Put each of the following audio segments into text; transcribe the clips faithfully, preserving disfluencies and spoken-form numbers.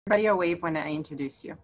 Everybody a wave when I introduce you.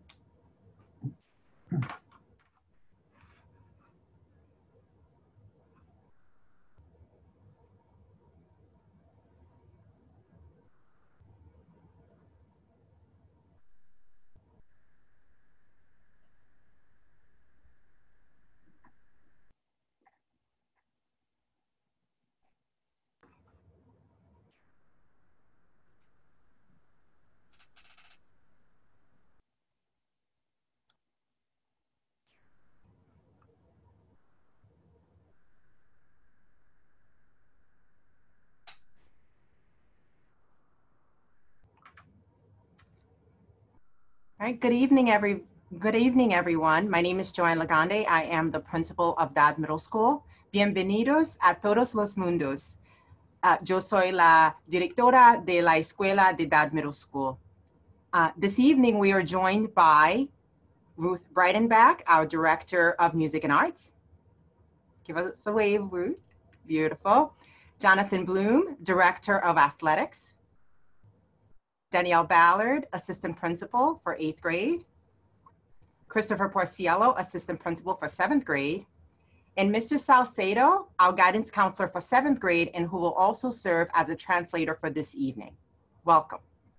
All right, good evening, every good evening, everyone. My name is Joanne Lagande. I am the principal of Dad Middle School. Bienvenidos a todos los mundos. Uh, yo soy la directora de la Escuela de Dad Middle School. Uh, this evening, we are joined by Ruth Breidenbach, our Director of Music and Arts. Give us a wave, Ruth. Beautiful. Jonathan Bloom, Director of Athletics. Danielle Ballard, Assistant Principal for eighth grade. Christopher Porciello, Assistant Principal for seventh grade. And Mister Salcedo, our Guidance Counselor for seventh grade, and who will also serve as a translator for this evening. Welcome.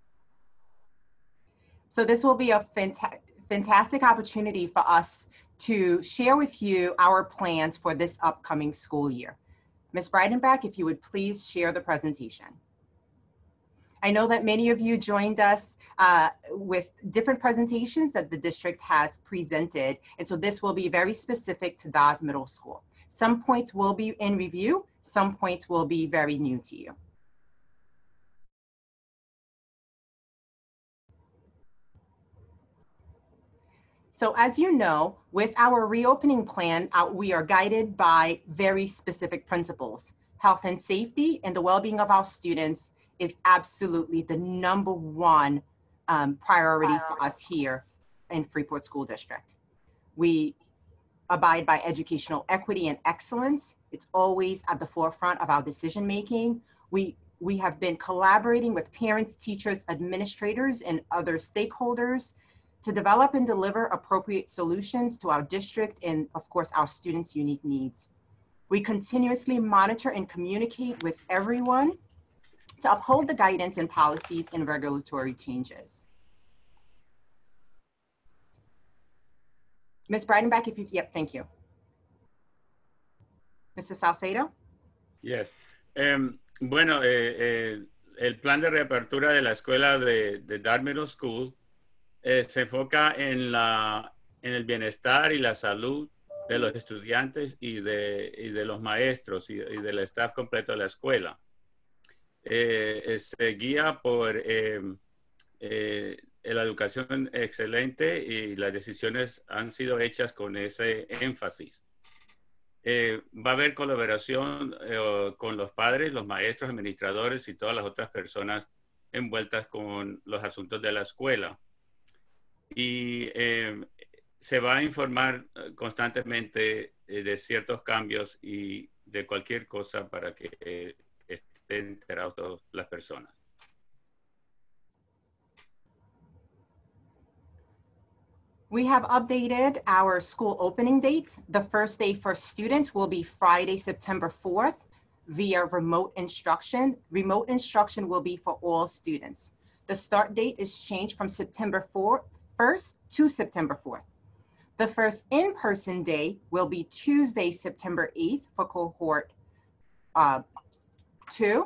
So this will be a fanta fantastic opportunity for us to share with you our plans for this upcoming school year. Miz Breidenbach, if you would please share the presentation. I know that many of you joined us uh, with different presentations that the district has presented, and so this will be very specific to Dad Middle School. Some points will be in review, some points will be very new to you. So as you know, with our reopening plan, uh, we are guided by very specific principles. Health and safety and the well-being of our students is absolutely the number one um, priority for us here in Freeport School District. We abide by educational equity and excellence. It's always at the forefront of our decision making. We, we have been collaborating with parents, teachers, administrators, and other stakeholders to develop and deliver appropriate solutions to our district and, of course, our students' unique needs. We continuously monitor and communicate with everyone to uphold the guidance and policies and regulatory changes. Miz Breidenbach, if you, yep, thank you. Mister Salcedo? Yes. Um, bueno, eh, eh, el plan de reapertura de la escuela de, de Dad Middle School eh, se enfoca en, la, en el bienestar y la salud de los estudiantes y de, y de los maestros y, y del staff completo de la escuela. Eh, se guía por eh, eh, la educación excelente y las decisiones han sido hechas con ese énfasis. Eh, va a haber colaboración eh, con los padres, los maestros, administradores y todas las otras personas envueltas con los asuntos de la escuela. Y eh, se va a informar constantemente eh, de ciertos cambios y de cualquier cosa para que eh, estén enterados todas las personas. We have updated our school opening dates. The first day for students will be Friday, September fourth via remote instruction. Remote instruction will be for all students. The start date is changed from September first to September fourth. The first in-person day will be Tuesday, September eighth for cohort uh, two,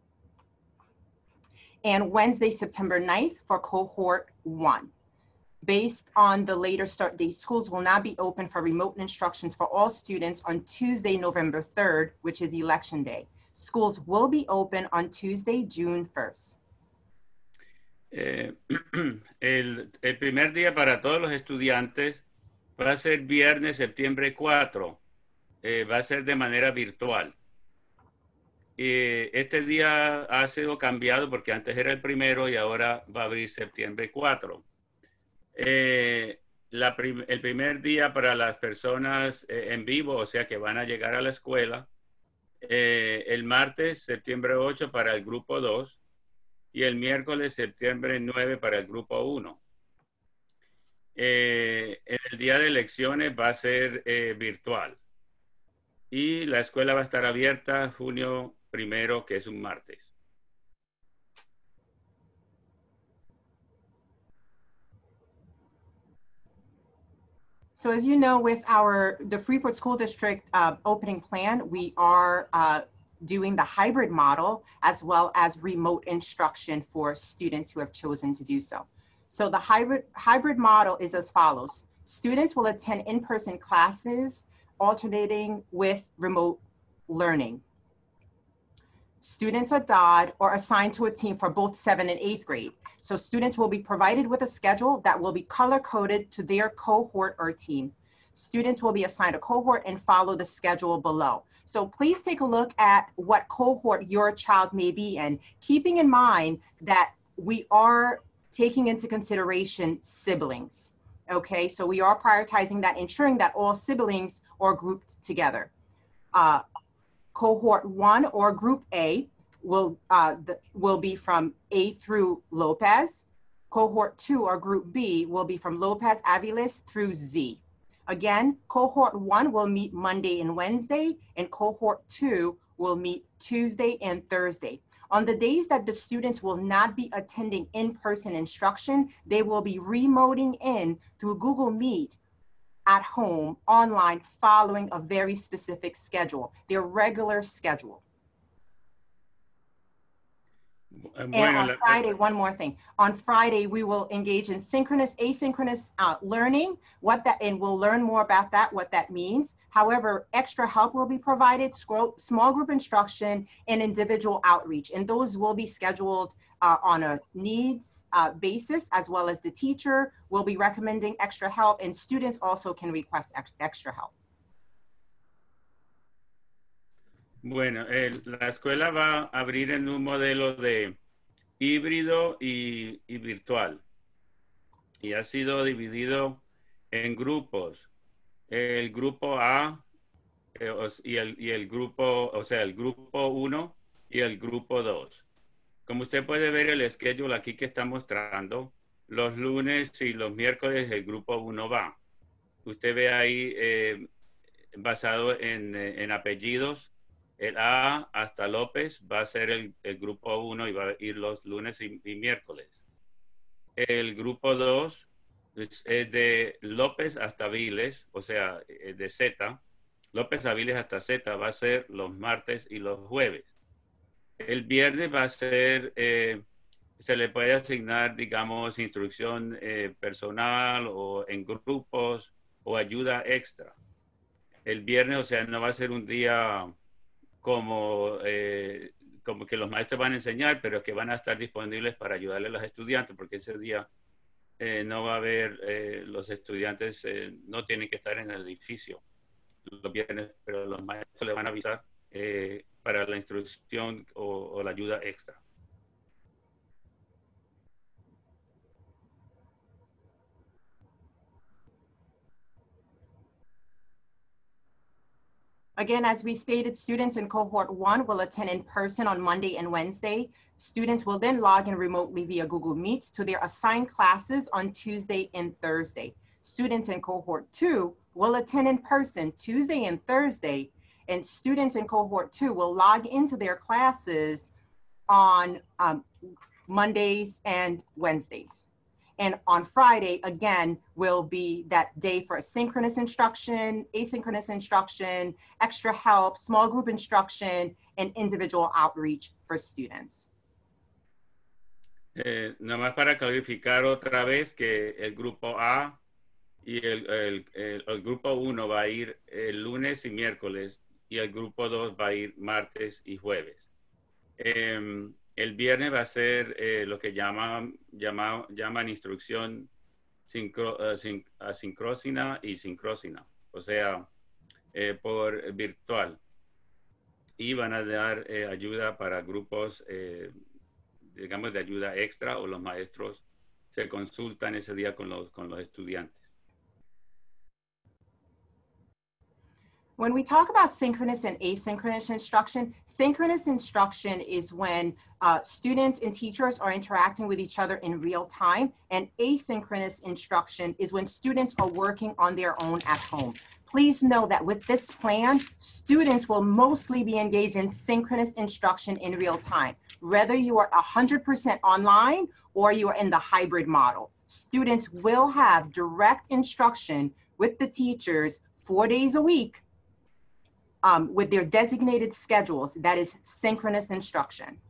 and Wednesday, September ninth for cohort one. Based on the later start date, schools will now be open for remote instructions for all students on Tuesday, November third, which is election day. Schools will be open on Tuesday, June first. Eh, el, el primer día para todos los estudiantes va a ser viernes, septiembre cuatro. Eh, va a ser de manera virtual. Eh, este día ha sido cambiado porque antes era el primero y ahora va a abrir septiembre cuatro. Eh, la prim el primer día para las personas eh, en vivo, o sea que van a llegar a la escuela, eh, el martes, septiembre ocho para el grupo dos, y el miércoles septiembre nueve para el grupo uno. Eh, el día de elecciones va a ser eh, virtual y la escuela va a estar abierta junio primero, que es un martes. So as you know, with our the Freeport School District uh, opening plan, we are uh, doing the hybrid model as well as remote instruction for students who have chosen to do so. So the hybrid hybrid model is as follows. Students will attend in-person classes alternating with remote learning. Students are D O D or assigned to a team for both seventh and eighth grade. So students will be provided with a schedule that will be color-coded to their cohort or team. Students will be assigned a cohort and follow the schedule below. So please take a look at what cohort your child may be in, keeping in mind that we are taking into consideration siblings. Okay, so we are prioritizing that, ensuring that all siblings are grouped together. Uh, cohort one or group A will, uh, the, will be from A through Lopez. Cohort two or group B will be from Lopez Aviles through Z. Again, cohort one will meet Monday and Wednesday, and cohort two will meet Tuesday and Thursday. On the days that the students will not be attending in-person instruction, they will be remoting in through Google Meet at home, online, following a very specific schedule, their regular schedule. And Bueno, on la, Friday, one more thing. On Friday, we will engage in synchronous, asynchronous uh, learning, what that, and we'll learn more about that, what that means. However, extra help will be provided, scroll, small group instruction, and individual outreach. And those will be scheduled uh, on a needs uh, basis, as well as the teacher will be recommending extra help, and students also can request ex extra help. Bueno, eh, la escuela va a abrir en un modelo de híbrido y, y virtual. Y ha sido dividido en grupos. El grupo A eh, y, el, y el grupo, o sea, el grupo uno y el grupo dos. Como usted puede ver el schedule aquí que está mostrando, los lunes y los miércoles el grupo uno va. Usted ve ahí eh, basado en, en apellidos. El A hasta López va a ser el, el grupo uno y va a ir los lunes y, y miércoles. El grupo dos es, es de López hasta Viles, o sea, de Z. López a Viles hasta Z va a ser los martes y los jueves. El viernes va a ser, eh, se le puede asignar, digamos, instrucción eh, personal o en grupos o ayuda extra. El viernes, o sea, no va a ser un día como, eh, como que los maestros van a enseñar, pero que van a estar disponibles para ayudarle a los estudiantes, porque ese día eh, no va a haber, eh, los estudiantes eh, no tienen que estar en el edificio los viernes, pero los maestros le van a avisar eh, para la instrucción o, o la ayuda extra. Again, as we stated, students in cohort one will attend in person on Monday and Wednesday. Students will then log in remotely via Google Meets to their assigned classes on Tuesday and Thursday. Students in cohort two will attend in person Tuesday and Thursday, and students in cohort two will log into their classes on um, Mondays and Wednesdays. And on Friday, again, will be that day for synchronous instruction, asynchronous instruction, extra help, small group instruction, and individual outreach for students. Eh, nada más para clarificar otra vez que el grupo A y el, el, el, el grupo uno va a ir el lunes y miércoles y el grupo dos va a ir martes y jueves. Eh, el viernes va a ser eh, lo que llaman, llaman, llaman instrucción sincro, uh, sin, asincrósina y sincrósina, o sea, eh, por virtual. Y van a dar eh, ayuda para grupos, eh, digamos, de ayuda extra, o los maestros se consultan ese día con los, con los estudiantes. When we talk about synchronous and asynchronous instruction, synchronous instruction is when uh, students and teachers are interacting with each other in real time, and asynchronous instruction is when students are working on their own at home. Please know that with this plan, students will mostly be engaged in synchronous instruction in real time, whether you are one hundred percent online or you are in the hybrid model. Students will have direct instruction with the teachers four days a week, Um, with their designated schedules. That is synchronous instruction.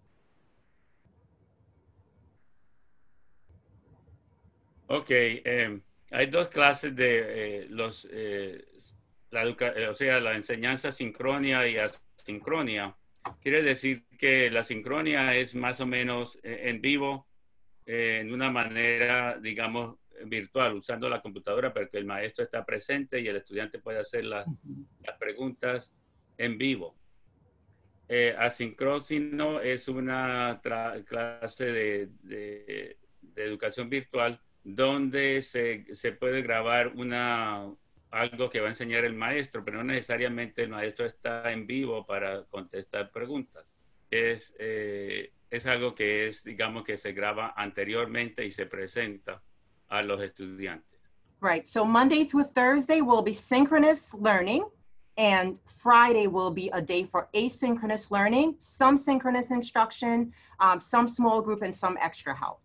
Ok, eh, hay dos clases de eh, los, eh, la educa eh, o sea, la enseñanza sincrónica y asincrónica. Quiere decir que la sincrónica es más o menos eh, en vivo, eh, en una manera, digamos, virtual, usando la computadora para que el maestro está presente y el estudiante puede hacer las, las preguntas en vivo. Eh, asincrónico es una clase de, de, de educación virtual donde se, se puede grabar una, algo que va a enseñar el maestro, pero no necesariamente el maestro está en vivo para contestar preguntas. Es, eh, es algo que es, digamos, que se graba anteriormente y se presenta a los estudiantes. Right, so Monday through Thursday will be synchronous learning, and Friday will be a day for asynchronous learning, some synchronous instruction, um, some small group, and some extra help.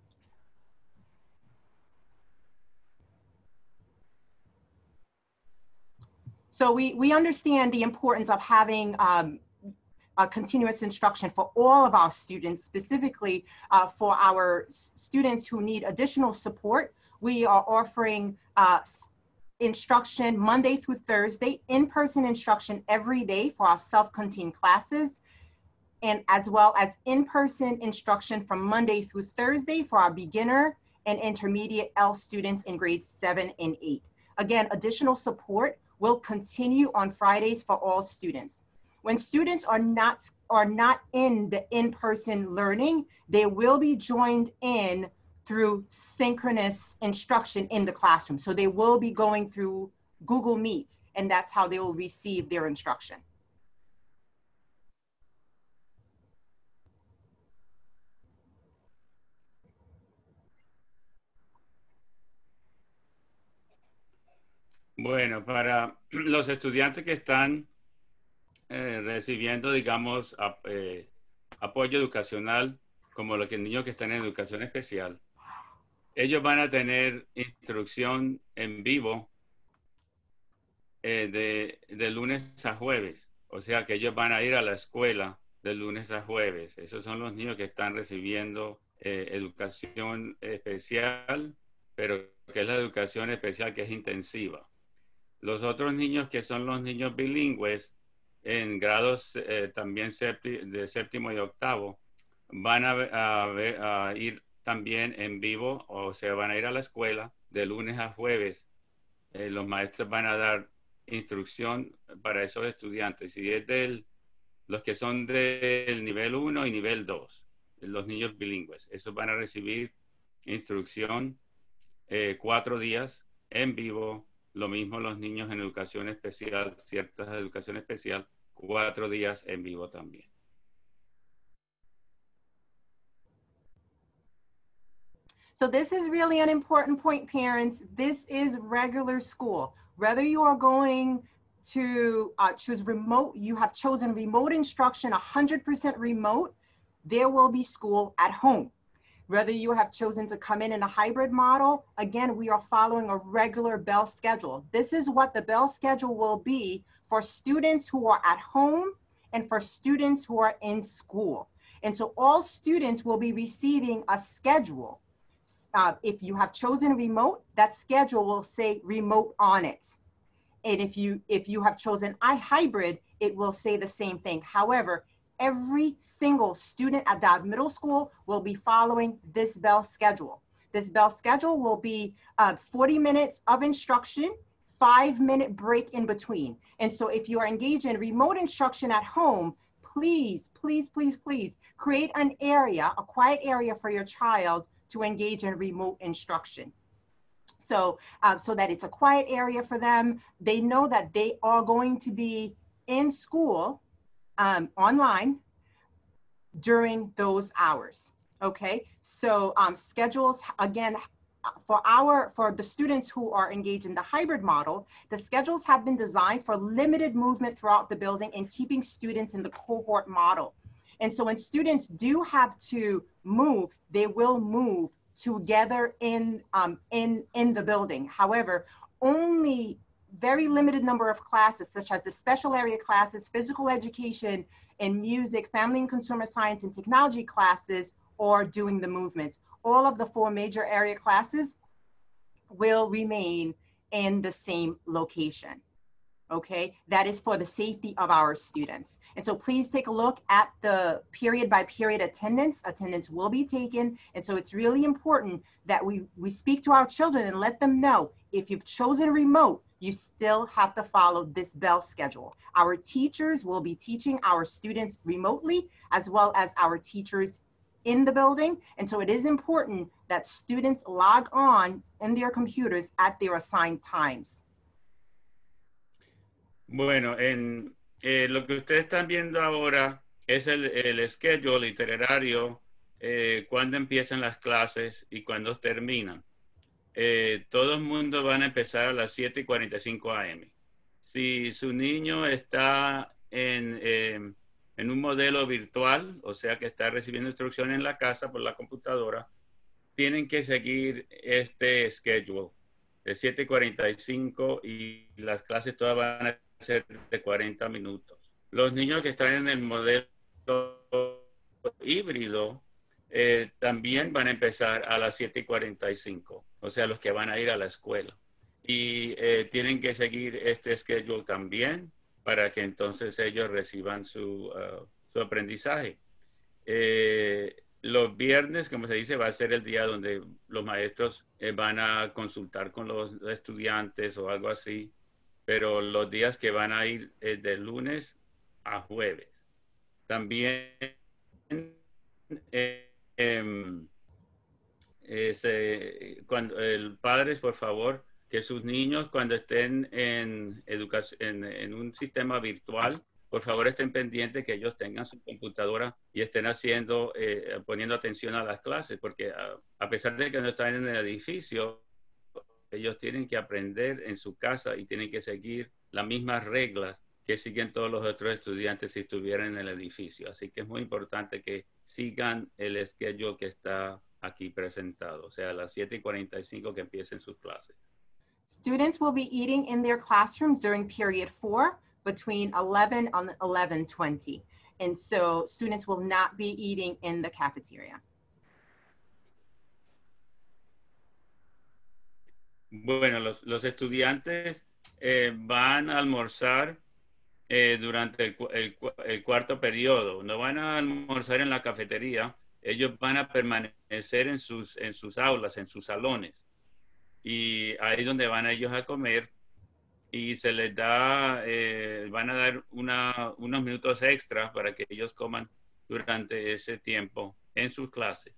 So we, we understand the importance of having um, a continuous instruction for all of our students, specifically uh, for our students who need additional support. We are offering uh, instruction Monday through Thursday, in-person instruction every day for our self-contained classes, and as well as in-person instruction from Monday through Thursday for our beginner and intermediate L students in grades seven and eight. Again, additional support will continue on Fridays for all students. When students are not, are not in the in-person learning, they will be joined in through synchronous instruction in the classroom. So they will be going through Google Meets, and that's how they will receive their instruction. Bueno, para los estudiantes que están eh, recibiendo, digamos, ap eh, apoyo educacional, como los que, niños que están en educación especial, ellos van a tener instrucción en vivo eh, de, de lunes a jueves. O sea que ellos van a ir a la escuela de lunes a jueves. Esos son los niños que están recibiendo eh, educación especial, pero que es la educación especial que es intensiva. Los otros niños que son los niños bilingües en grados eh, también de séptimo y octavo van a, a, a ir también en vivo, o sea, van a ir a la escuela de lunes a jueves. Eh, los maestros van a dar instrucción para esos estudiantes, y es de los que son del nivel uno y nivel dos, los niños bilingües. Esos van a recibir instrucción eh, cuatro días en vivo. Lo mismo los niños en educación especial, ciertas de educación especial, cuatro días en vivo también. So this is really an important point, parents. This is regular school. Whether you are going to uh, choose remote, you have chosen remote instruction, one hundred percent remote, there will be school at home. Whether you have chosen to come in in a hybrid model, again, we are following a regular bell schedule. This is what the bell schedule will be for students who are at home and for students who are in school. And so all students will be receiving a schedule. Uh, if you have chosen remote, that schedule will say remote on it. And if you, if you have chosen iHybrid, it will say the same thing. However, every single student at Dodd Middle School will be following this bell schedule. This bell schedule will be uh, forty minutes of instruction, five minute break in between. And so if you are engaged in remote instruction at home, please, please, please, please create an area, a quiet area for your child to engage in remote instruction. So, uh, so that it's a quiet area for them. They know that they are going to be in school um, online during those hours. Okay, so um, schedules, again, for our, for the students who are engaged in the hybrid model, the schedules have been designed for limited movement throughout the building and keeping students in the cohort model. And so when students do have to move, they will move together in, um, in, in the building. However, only very limited number of classes, such as the special area classes, physical education, and music, family and consumer science, and technology classes, are doing the movements. All of the four major area classes will remain in the same location. Okay, that is for the safety of our students. And so please take a look at the period by period attendance. Attendance will be taken. And so it's really important that we, we speak to our children and let them know, if you've chosen remote, you still have to follow this bell schedule. Our teachers will be teaching our students remotely, as well as our teachers in the building. And so it is important that students log on in their computers at their assigned times. Bueno, en eh, lo que ustedes están viendo ahora es el, el schedule itinerario, eh, cuándo empiezan las clases y cuándo terminan. Eh, todo el mundo van a empezar a las siete y cuarenta y cinco a m Si su niño está en, eh, en un modelo virtual, o sea que está recibiendo instrucciones en la casa por la computadora, tienen que seguir este schedule de siete y cuarenta y cinco y las clases todas van a ser de cuarenta minutos. Los niños que están en el modelo híbrido eh, también van a empezar a las siete y cuarenta y cinco, o sea, los que van a ir a la escuela. Y eh, tienen que seguir este schedule también para que entonces ellos reciban su, uh, su aprendizaje. Eh, los viernes, como se dice, va a ser el día donde los maestros eh, van a consultar con los estudiantes o algo así, pero los días que van a ir eh, de lunes a jueves. También eh, eh, eh, se, cuando el padres, por favor, que sus niños cuando estén en, educación, en, en un sistema virtual, por favor estén pendientes que ellos tengan su computadora y estén haciendo, eh, poniendo atención a las clases, porque a, a pesar de que no están en el edificio, ellos tienen que aprender en su casa y tienen que seguir las mismas reglas que siguen todos los otros estudiantes si estuvieran en el edificio. Así que es muy importante que sigan el schedule que está aquí presentado, o sea, a las siete y cuarenta y cinco que empiecen sus clases. Students will be eating in their classrooms during period four between eleven and eleven twenty. And so students will not be eating in the cafeteria. Bueno, los, los estudiantes eh, van a almorzar eh, durante el, el, el cuarto periodo. No van a almorzar en la cafetería. Ellos van a permanecer en sus, en sus aulas, en sus salones. Y ahí es donde van ellos a comer. Y se les da, eh, van a dar una, unos minutos extra para que ellos coman durante ese tiempo en sus clases.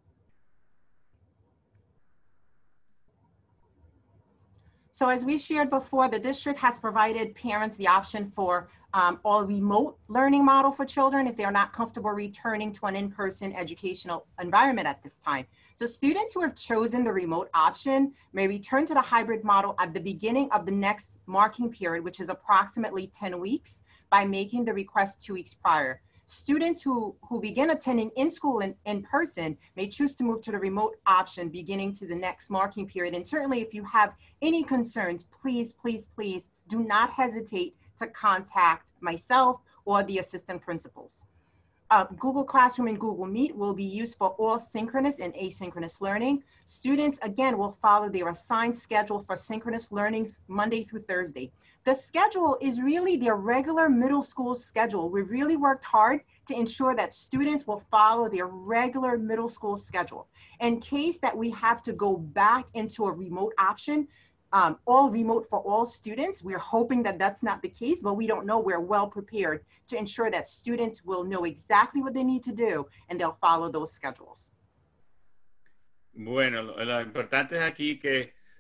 So as we shared before, the district has provided parents the option for um, all remote learning model for children if they're not comfortable returning to an in-person educational environment at this time. So students who have chosen the remote option may return to the hybrid model at the beginning of the next marking period, which is approximately ten weeks, by making the request two weeks prior. Students who, who begin attending in school in, in person may choose to move to the remote option beginning to the next marking period. And certainly if you have any concerns, please, please, please do not hesitate to contact myself or the assistant principals. Uh, Google Classroom and Google Meet will be used for all synchronous and asynchronous learning. Students, again, will follow their assigned schedule for synchronous learning Monday through Thursday. The schedule is really their regular middle school schedule. We really worked hard to ensure that students will follow their regular middle school schedule. In case that we have to go back into a remote option, um, all remote for all students, we're hoping that that's not the case, but we don't know. We're well prepared to ensure that students will know exactly what they need to do and they'll follow those schedules. Bueno, lo, lo importante es aquí que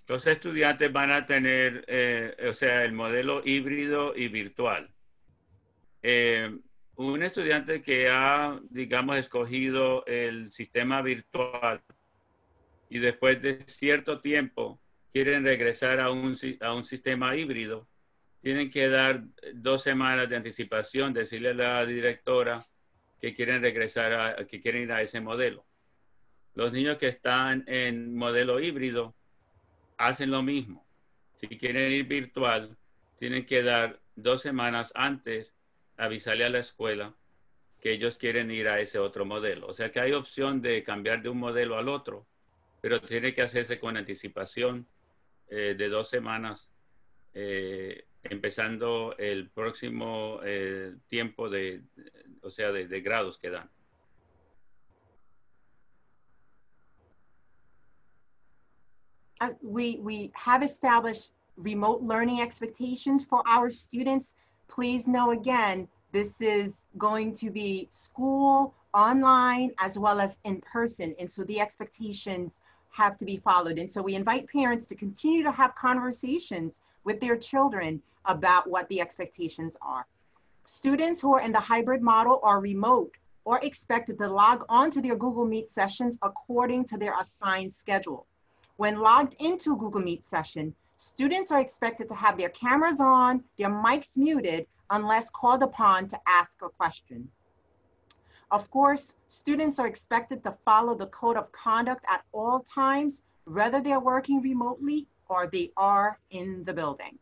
Los estudiantes van a tener, eh, o sea, el modelo híbrido y virtual. Eh, un estudiante que ha, digamos, escogido el sistema virtual y después de cierto tiempo quieren regresar a un, a un sistema híbrido, tienen que dar dos semanas de anticipación, decirle a la directora que quieren regresar, a, que quieren ir a ese modelo. Los niños que están en modelo híbrido hacen lo mismo. Si quieren ir virtual, tienen que dar dos semanas antes, avisarle a la escuela que ellos quieren ir a ese otro modelo. O sea que hay opción de cambiar de un modelo al otro, pero tiene que hacerse con anticipación eh, de dos semanas, eh, empezando el próximo eh, tiempo de, o sea, de, de grados que dan. Uh, we, we have established remote learning expectations for our students. Please know again, this is going to be school, online, as well as in person. And so the expectations have to be followed. And so we invite parents to continue to have conversations with their children about what the expectations are. Students who are in the hybrid model are remote or expected to log on to their Google Meet sessions according to their assigned schedule. When logged into Google Meet session, students are expected to have their cameras on, their mics muted, unless called upon to ask a question. Of course, students are expected to follow the code of conduct at all times, whether they're working remotely or they are in the building.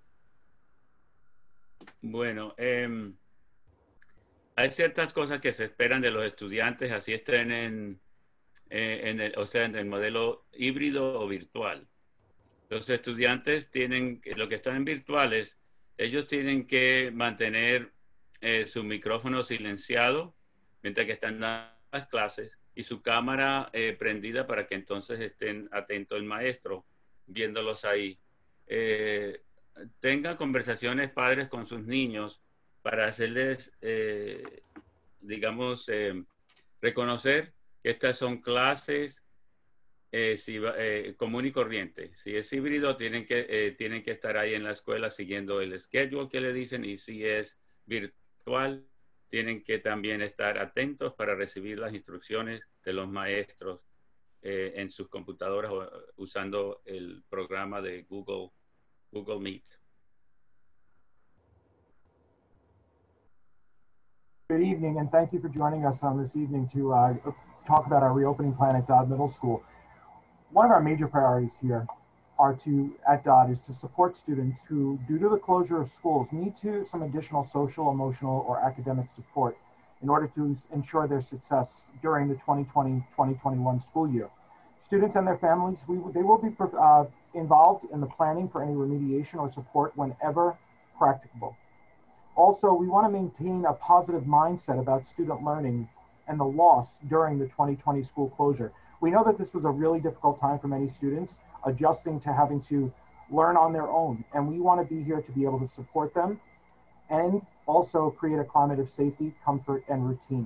Bueno, eh, hay ciertas cosas que se esperan de los estudiantes, así estén en, en el, o sea, en el modelo híbrido o virtual. Los estudiantes tienen, lo que están en virtuales, ellos tienen que mantener eh, su micrófono silenciado mientras que están dando las clases y su cámara eh, prendida para que entonces estén atentos el maestro viéndolos ahí. Eh, tengan conversaciones padres con sus niños para hacerles, eh, digamos, eh, reconocer que estas son clases eh, si, eh, común y corriente. Si es híbrido, tienen que, eh, tienen que estar ahí en la escuela siguiendo el schedule que le dicen, y si es virtual, tienen que también estar atentos para recibir las instrucciones de los maestros eh, en sus computadoras o, usando el programa de Google, Google Meet. Good evening, and thank you for joining us on this evening to uh, talk about our reopening plan at Dodd Middle School. One of our major priorities here are to, at Dodd, is to support students who, due to the closure of schools, need to some additional social, emotional, or academic support in order to ensure their success during the twenty twenty twenty twenty-one school year. Students and their families, we, they will be uh, involved in the planning for any remediation or support whenever practicable. Also, we want to maintain a positive mindset about student learning and the loss during the twenty twenty school closure. We know that this was a really difficult time for many students, adjusting to having to learn on their own, and we want to be here to be able to support them and also create a climate of safety, comfort, and routine.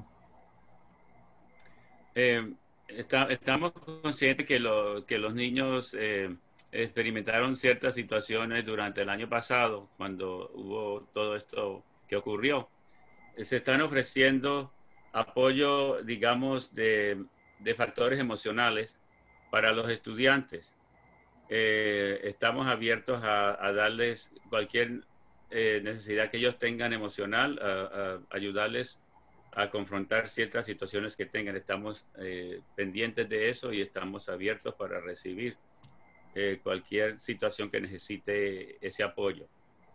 Eh, está, estamos conscientes que, lo, que los niños eh, experimentaron ciertas situaciones durante el año pasado, cuando hubo todo esto que ocurrió. Eh, se están ofreciendo apoyo, digamos, de, de factores emocionales para los estudiantes. Eh, estamos abiertos a, a darles cualquier eh, necesidad que ellos tengan emocional, a, a ayudarles a confrontar ciertas situaciones que tengan. Estamos eh, pendientes de eso y estamos abiertos para recibir eh, cualquier situación que necesite ese apoyo.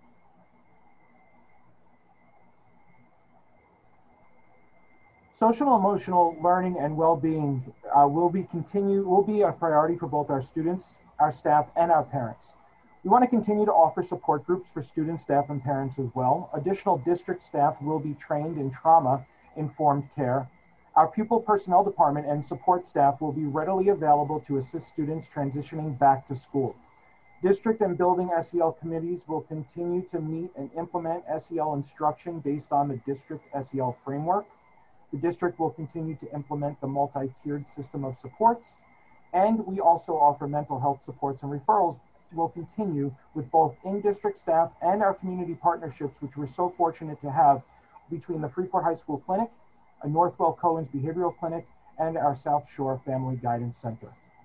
Social emotional learning and well-being uh, will be continue will be a priority for both our students, our staff, and our parents. We want to continue to offer support groups for students, staff, and parents as well. Additional district staff will be trained in trauma-informed care. Our pupil personnel department and support staff will be readily available to assist students transitioning back to school. District and building S E L committees will continue to meet and implement S E L instruction based on the district S E L framework. The district will continue to implement the multi-tiered system of supports, And we also offer mental health supports, and referrals will continue with both in-district staff and our community partnerships, which we're so fortunate to have between the Freeport High School Clinic, a Northwell Cohen's Behavioral Clinic, and our South Shore Family Guidance Center.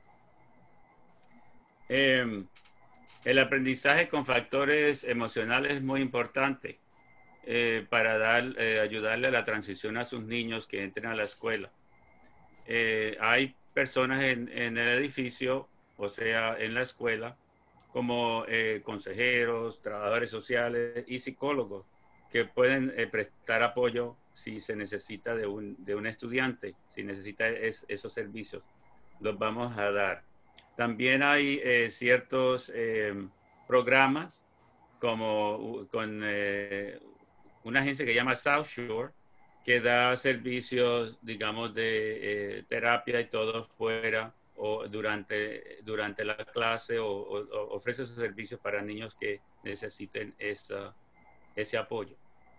Eh, el aprendizaje con factores emocionales es muy importante eh, para dar, eh, ayudarle a la transición a sus niños que entren a la escuela. Eh, hay personas en, en el edificio, o sea, en la escuela, como eh, consejeros, trabajadores sociales y psicólogos que pueden eh, prestar apoyo si se necesita de un, de un estudiante, si necesita es, esos servicios, los vamos a dar. También hay eh, ciertos eh, programas como con eh, una agencia que se llama South Shore, que da servicios, digamos, de eh, terapia y todo fuera o durante, durante la clase o, o, o ofrece esos servicios para niños que necesiten esa, ese apoyo.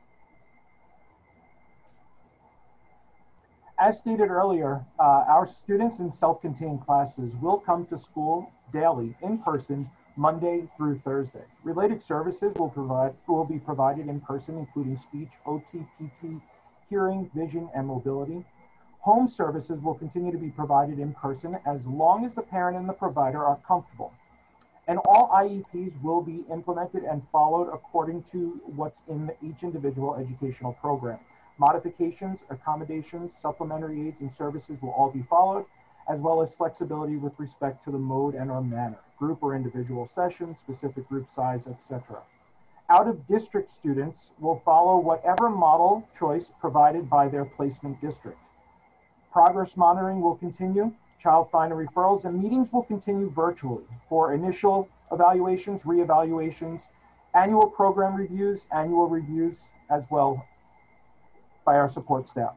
As stated earlier, uh, our students in self-contained classes will come to school daily in person, Monday through Thursday. Related services will provide will be provided in person, including speech, O T, P T, hearing, vision, and mobility. Home services will continue to be provided in person as long as the parent and the provider are comfortable. And all I E Ps will be implemented and followed according to what's in each individual educational program. Modifications, accommodations, supplementary aids, and services will all be followed, as well as flexibility with respect to the mode and or manner, group or individual sessions, specific group size, et cetera. Out-of-district students will follow whatever model choice provided by their placement district. Progress monitoring will continue, child finder referrals, and meetings will continue virtually for initial evaluations, reevaluations, annual program reviews, annual reviews, as well by our support staff.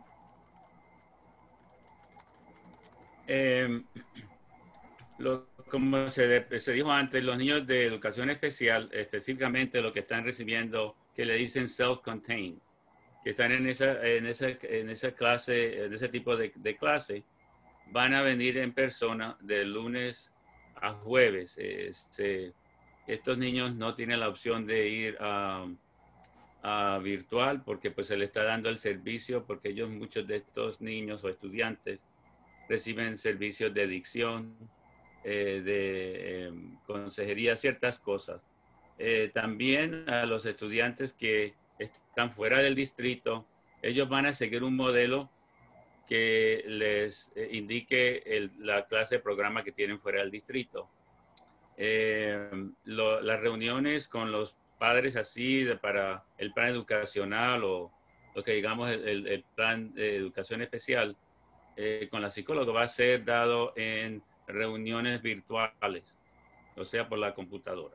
Eh, lo, como se, de, se dijo antes, los niños de educación especial, específicamente los que están recibiendo, que le dicen self-contained, que están en esa, en esa, en esa clase, en ese tipo de, de clase, van a venir en persona de lunes a jueves. Este, estos niños no tienen la opción de ir a, a virtual porque pues se les está dando el servicio, porque ellos, muchos de estos niños o estudiantes, reciben servicios de dicción, eh, de eh, consejería, ciertas cosas. Eh, también a los estudiantes que están fuera del distrito, ellos van a seguir un modelo que les eh, indique el, la clase de programa que tienen fuera del distrito. Eh, lo, las reuniones con los padres así de, para el plan educacional o lo que digamos el, el, el plan de educación especial, Eh, con la psicóloga va a ser dado en reuniones virtuales, o sea, por la computadora.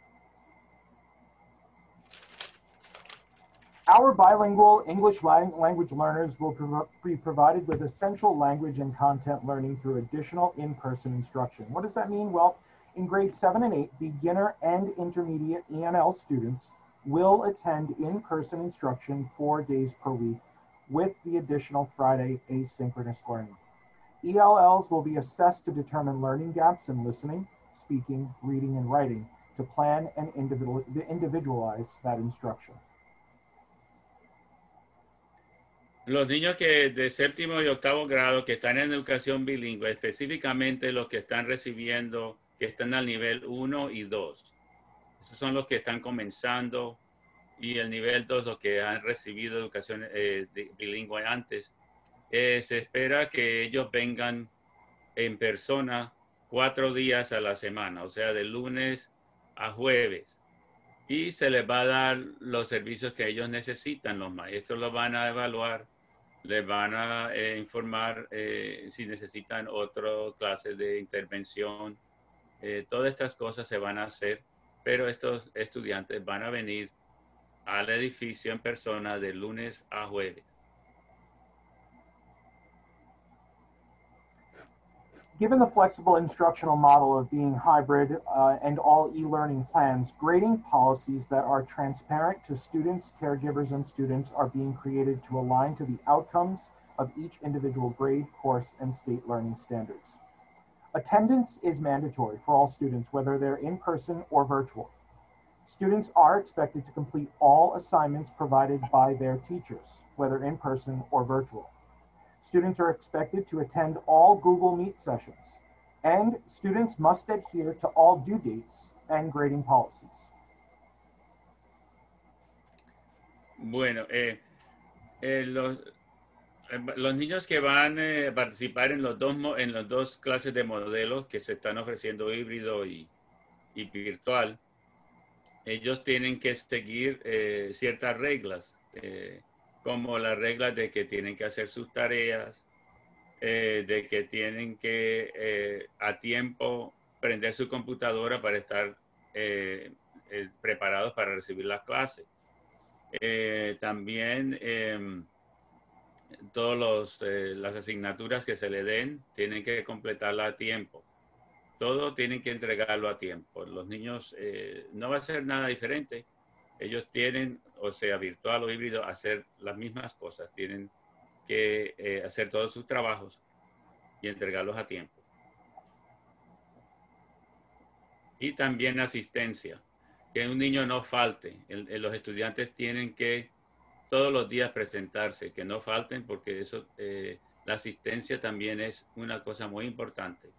Our bilingual English language learners will be provided with essential language and content learning through additional in-person instruction. What does that mean? Well, in grades seven and eight, beginner and intermediate E N L students will attend in-person instruction four days per week, with the additional Friday asynchronous learning. E L Ls will be assessed to determine learning gaps in listening, speaking, reading, and writing to plan and individual, individualize that instruction. Los niños que de séptimo y octavo grado que están en educación bilingüe, específicamente los que están recibiendo, que están al nivel uno y dos. Esos son los que están comenzando. Y el nivel dos, los que han recibido educación eh, de, bilingüe antes, eh, se espera que ellos vengan en persona cuatro días a la semana, o sea, de lunes a jueves. Y se les va a dar los servicios que ellos necesitan. Los maestros los van a evaluar, les van a eh, informar eh, si necesitan otras clases de intervención. Eh, todas estas cosas se van a hacer, pero estos estudiantes van a venir al edificio en persona de lunes a jueves. Given the flexible instructional model of being hybrid uh, and all e-learning plans, grading policies that are transparent to students, caregivers, and students are being created to align to the outcomes of each individual grade, course, and state learning standards. Attendance is mandatory for all students, whether they're in person or virtual. Students are expected to complete all assignments provided by their teachers, whether in person or virtual. Students are expected to attend all Google Meet sessions, and students must adhere to all due dates and grading policies. Bueno, eh, eh, los, eh, los niños que van eh, a participar en los, dos, en los dos clases de modelos que se están ofreciendo híbrido y, y virtual, ellos tienen que seguir eh, ciertas reglas, eh, como las reglas de que tienen que hacer sus tareas, eh, de que tienen que eh, a tiempo prender su computadora para estar eh, eh, preparados para recibir las clases. Eh, también eh, todas eh, las asignaturas que se le den tienen que completarla a tiempo. Todo tienen que entregarlo a tiempo. Los niños eh, no va a ser nada diferente. Ellos tienen, o sea, virtual o híbrido, hacer las mismas cosas. Tienen que eh, hacer todos sus trabajos y entregarlos a tiempo. Y también asistencia. Que un niño no falte. El, el, los estudiantes tienen que todos los días presentarse, que no falten, porque eso, eh, la asistencia también es una cosa muy importante.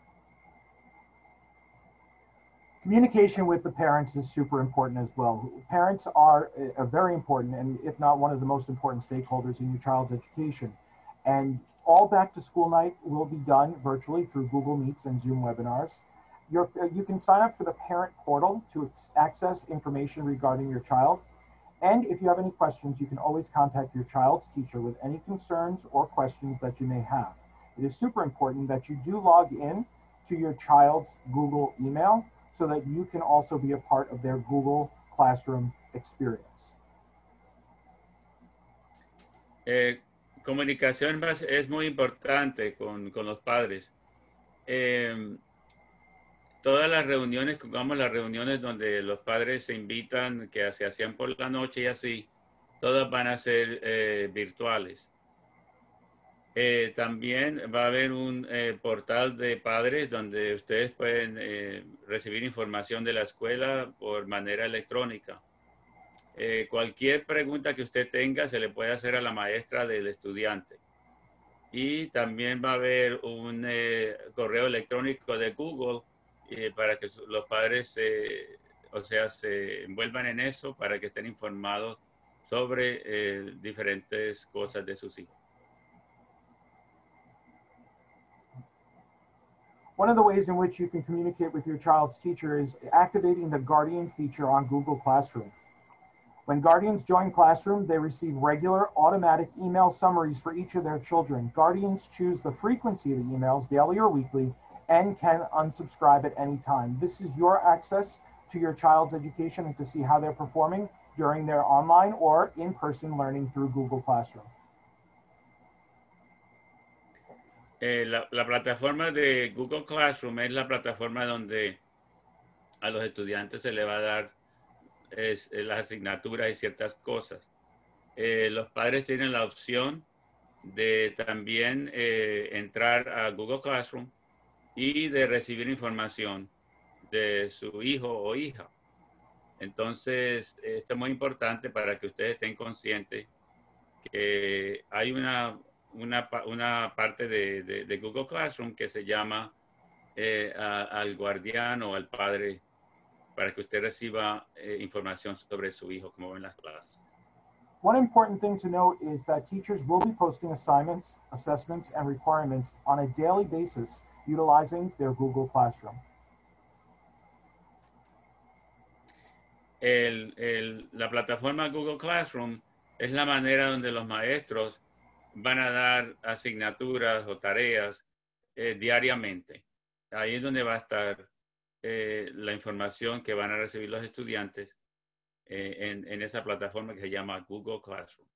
Communication with the parents is super important as well. Parents are a very important, and if not one of the most important stakeholders in your child's education. And all back to school night will be done virtually through Google Meets and Zoom webinars. You're, you can sign up for the parent portal to access information regarding your child. And if you have any questions, you can always contact your child's teacher with any concerns or questions that you may have. It is super important that you do log in to your child's Google email so that you can also be a part of their Google Classroom experience. Eh, comunicación es muy importante con, con los padres. Eh, todas las reuniones, digamos las reuniones donde los padres se invitan, que se hacían por la noche y así, todas van a ser eh, virtuales. Eh, también va a haber un eh, portal de padres donde ustedes pueden eh, recibir información de la escuela por manera electrónica. Eh, cualquier pregunta que usted tenga se le puede hacer a la maestra del estudiante. Y también va a haber un eh, correo electrónico de Google eh, para que los padres eh, o sea, se envuelvan en eso para que estén informados sobre eh, diferentes cosas de sus hijos. One of the ways in which you can communicate with your child's teacher is activating the Guardian feature on Google Classroom. When Guardians join Classroom, they receive regular automatic email summaries for each of their children. Guardians choose the frequency of the emails, daily or weekly, and can unsubscribe at any time. This is your access to your child's education and to see how they're performing during their online or in-person learning through Google Classroom. Eh, la, la plataforma de Google Classroom es la plataforma donde a los estudiantes se le va a dar es, es las asignaturas y ciertas cosas. Eh, los padres tienen la opción de también eh, entrar a Google Classroom y de recibir información de su hijo o hija. Entonces, esto es muy importante para que ustedes estén conscientes que hay una, una, una parte de, de, de Google Classroom que se llama eh, a, al guardián o al padre para que usted reciba eh, información sobre su hijo, como ven las clases. One important thing to note is that teachers will be posting assignments, assessments, and requirements on a daily basis utilizing their Google Classroom. El, el, la plataforma Google Classroom es la manera donde los maestros van a dar asignaturas o tareas eh, diariamente. Ahí es donde va a estar eh, la información que van a recibir los estudiantes eh, en, en esa plataforma que se llama Google Classroom.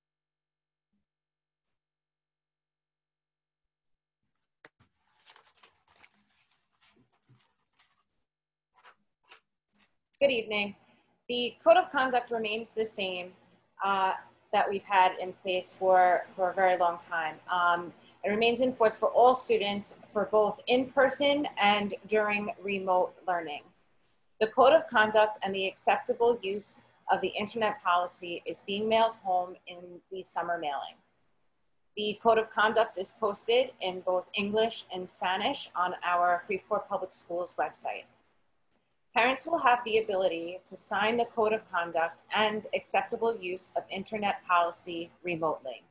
Good evening. The code of conduct remains the same. Uh, that we've had in place for, for a very long time. Um, it remains in force for all students for both in-person and during remote learning. The Code of Conduct and the acceptable use of the internet policy is being mailed home in the summer mailing. The Code of Conduct is posted in both English and Spanish on our Freeport Public Schools website. Parents will have the ability to sign the Code of Conduct and acceptable use of internet policy remotely.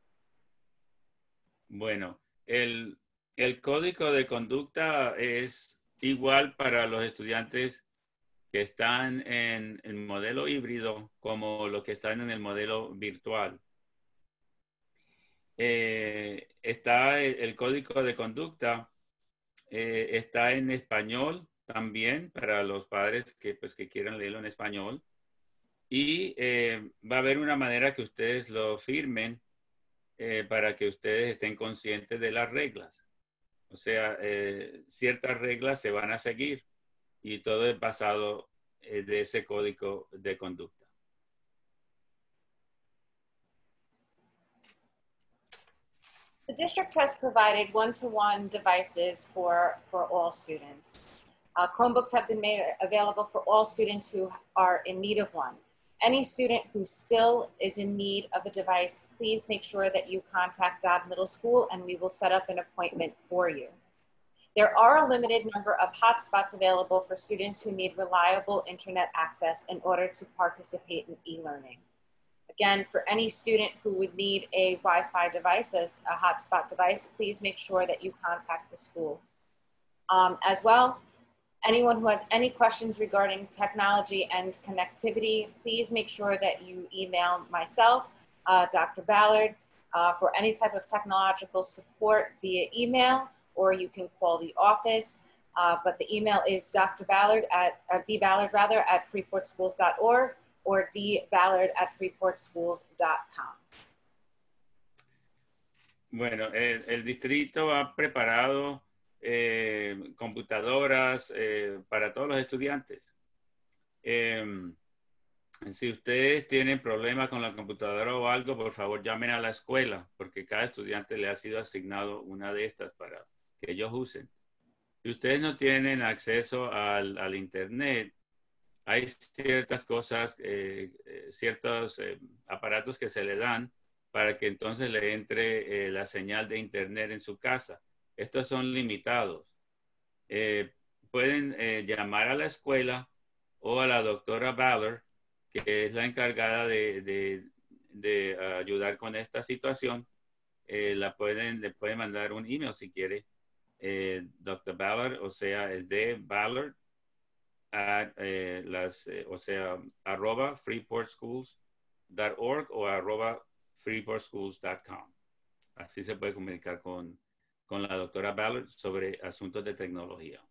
Bueno, el, el código de conducta es igual para los estudiantes que están en el modelo híbrido como los que están en el modelo virtual. Eh, está el, el código de conducta, eh, está en español también para los padres que, pues, que quieran leerlo en español. Y eh, va a haber una manera que ustedes lo firmen eh, para que ustedes estén conscientes de las reglas. O sea, eh, ciertas reglas se van a seguir y todo es basado eh, de ese código de conducta. The district has provided one-to-one devices for, for all students. Uh, Chromebooks have been made available for all students who are in need of one. Any student who still is in need of a device, please make sure that you contact Dodd Middle School and we will set up an appointment for you. There are a limited number of hotspots available for students who need reliable internet access in order to participate in e-learning. Again, for any student who would need a Wi-Fi device as a hotspot device, please make sure that you contact the school. Um, as well, anyone who has any questions regarding technology and connectivity, please make sure that you email myself, uh, Doctor Ballard, uh, for any type of technological support via email, or you can call the office. Uh, but the email is Doctor Ballard at, uh, D Ballard rather, at freeport schools dot org or D Ballard at freeport schools dot com. Bueno, el, el distrito ha preparado eh, computadoras eh, para todos los estudiantes. Eh, si ustedes tienen problemas con la computadora o algo, por favor llamen a la escuela, porque cada estudiante le ha sido asignado una de estas para que ellos usen. Si ustedes no tienen acceso al, al internet, hay ciertas cosas, eh, eh, ciertos eh, aparatos que se le dan para que entonces le entre eh, la señal de internet en su casa. Estos son limitados. Eh, pueden eh, llamar a la escuela o a la doctora Ballard, que es la encargada de, de, de uh, ayudar con esta situación. Eh, la pueden, le pueden mandar un email si quiere. Eh, doctor Ballard, o sea, es de Ballard, at, eh, las, eh, o sea, arroba freeport schools dot org o arroba freeport schools dot com. Así se puede comunicar con, con la doctora Ballard sobre asuntos de tecnología.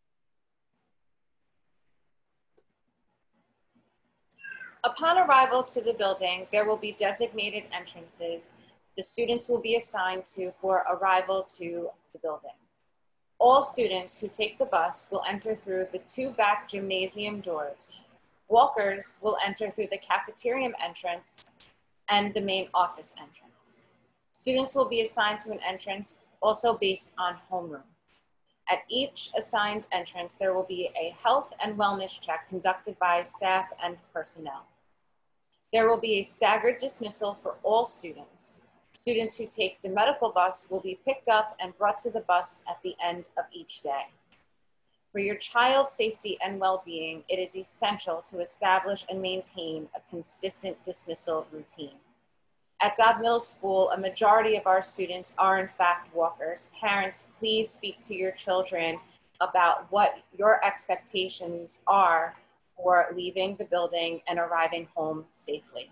Upon arrival to the building, there will be designated entrances the students will be assigned to for arrival to the building. All students who take the bus will enter through the two back gymnasium doors. Walkers will enter through the cafeteria entrance and the main office entrance. Students will be assigned to an entrance also based on homeroom. At each assigned entrance, there will be a health and wellness check conducted by staff and personnel. There will be a staggered dismissal for all students. Students who take the medical bus will be picked up and brought to the bus at the end of each day. For your child's safety and well-being, it is essential to establish and maintain a consistent dismissal routine. At Dodd Middle School, a majority of our students are in fact walkers. Parents, please speak to your children about what your expectations are for leaving the building and arriving home safely.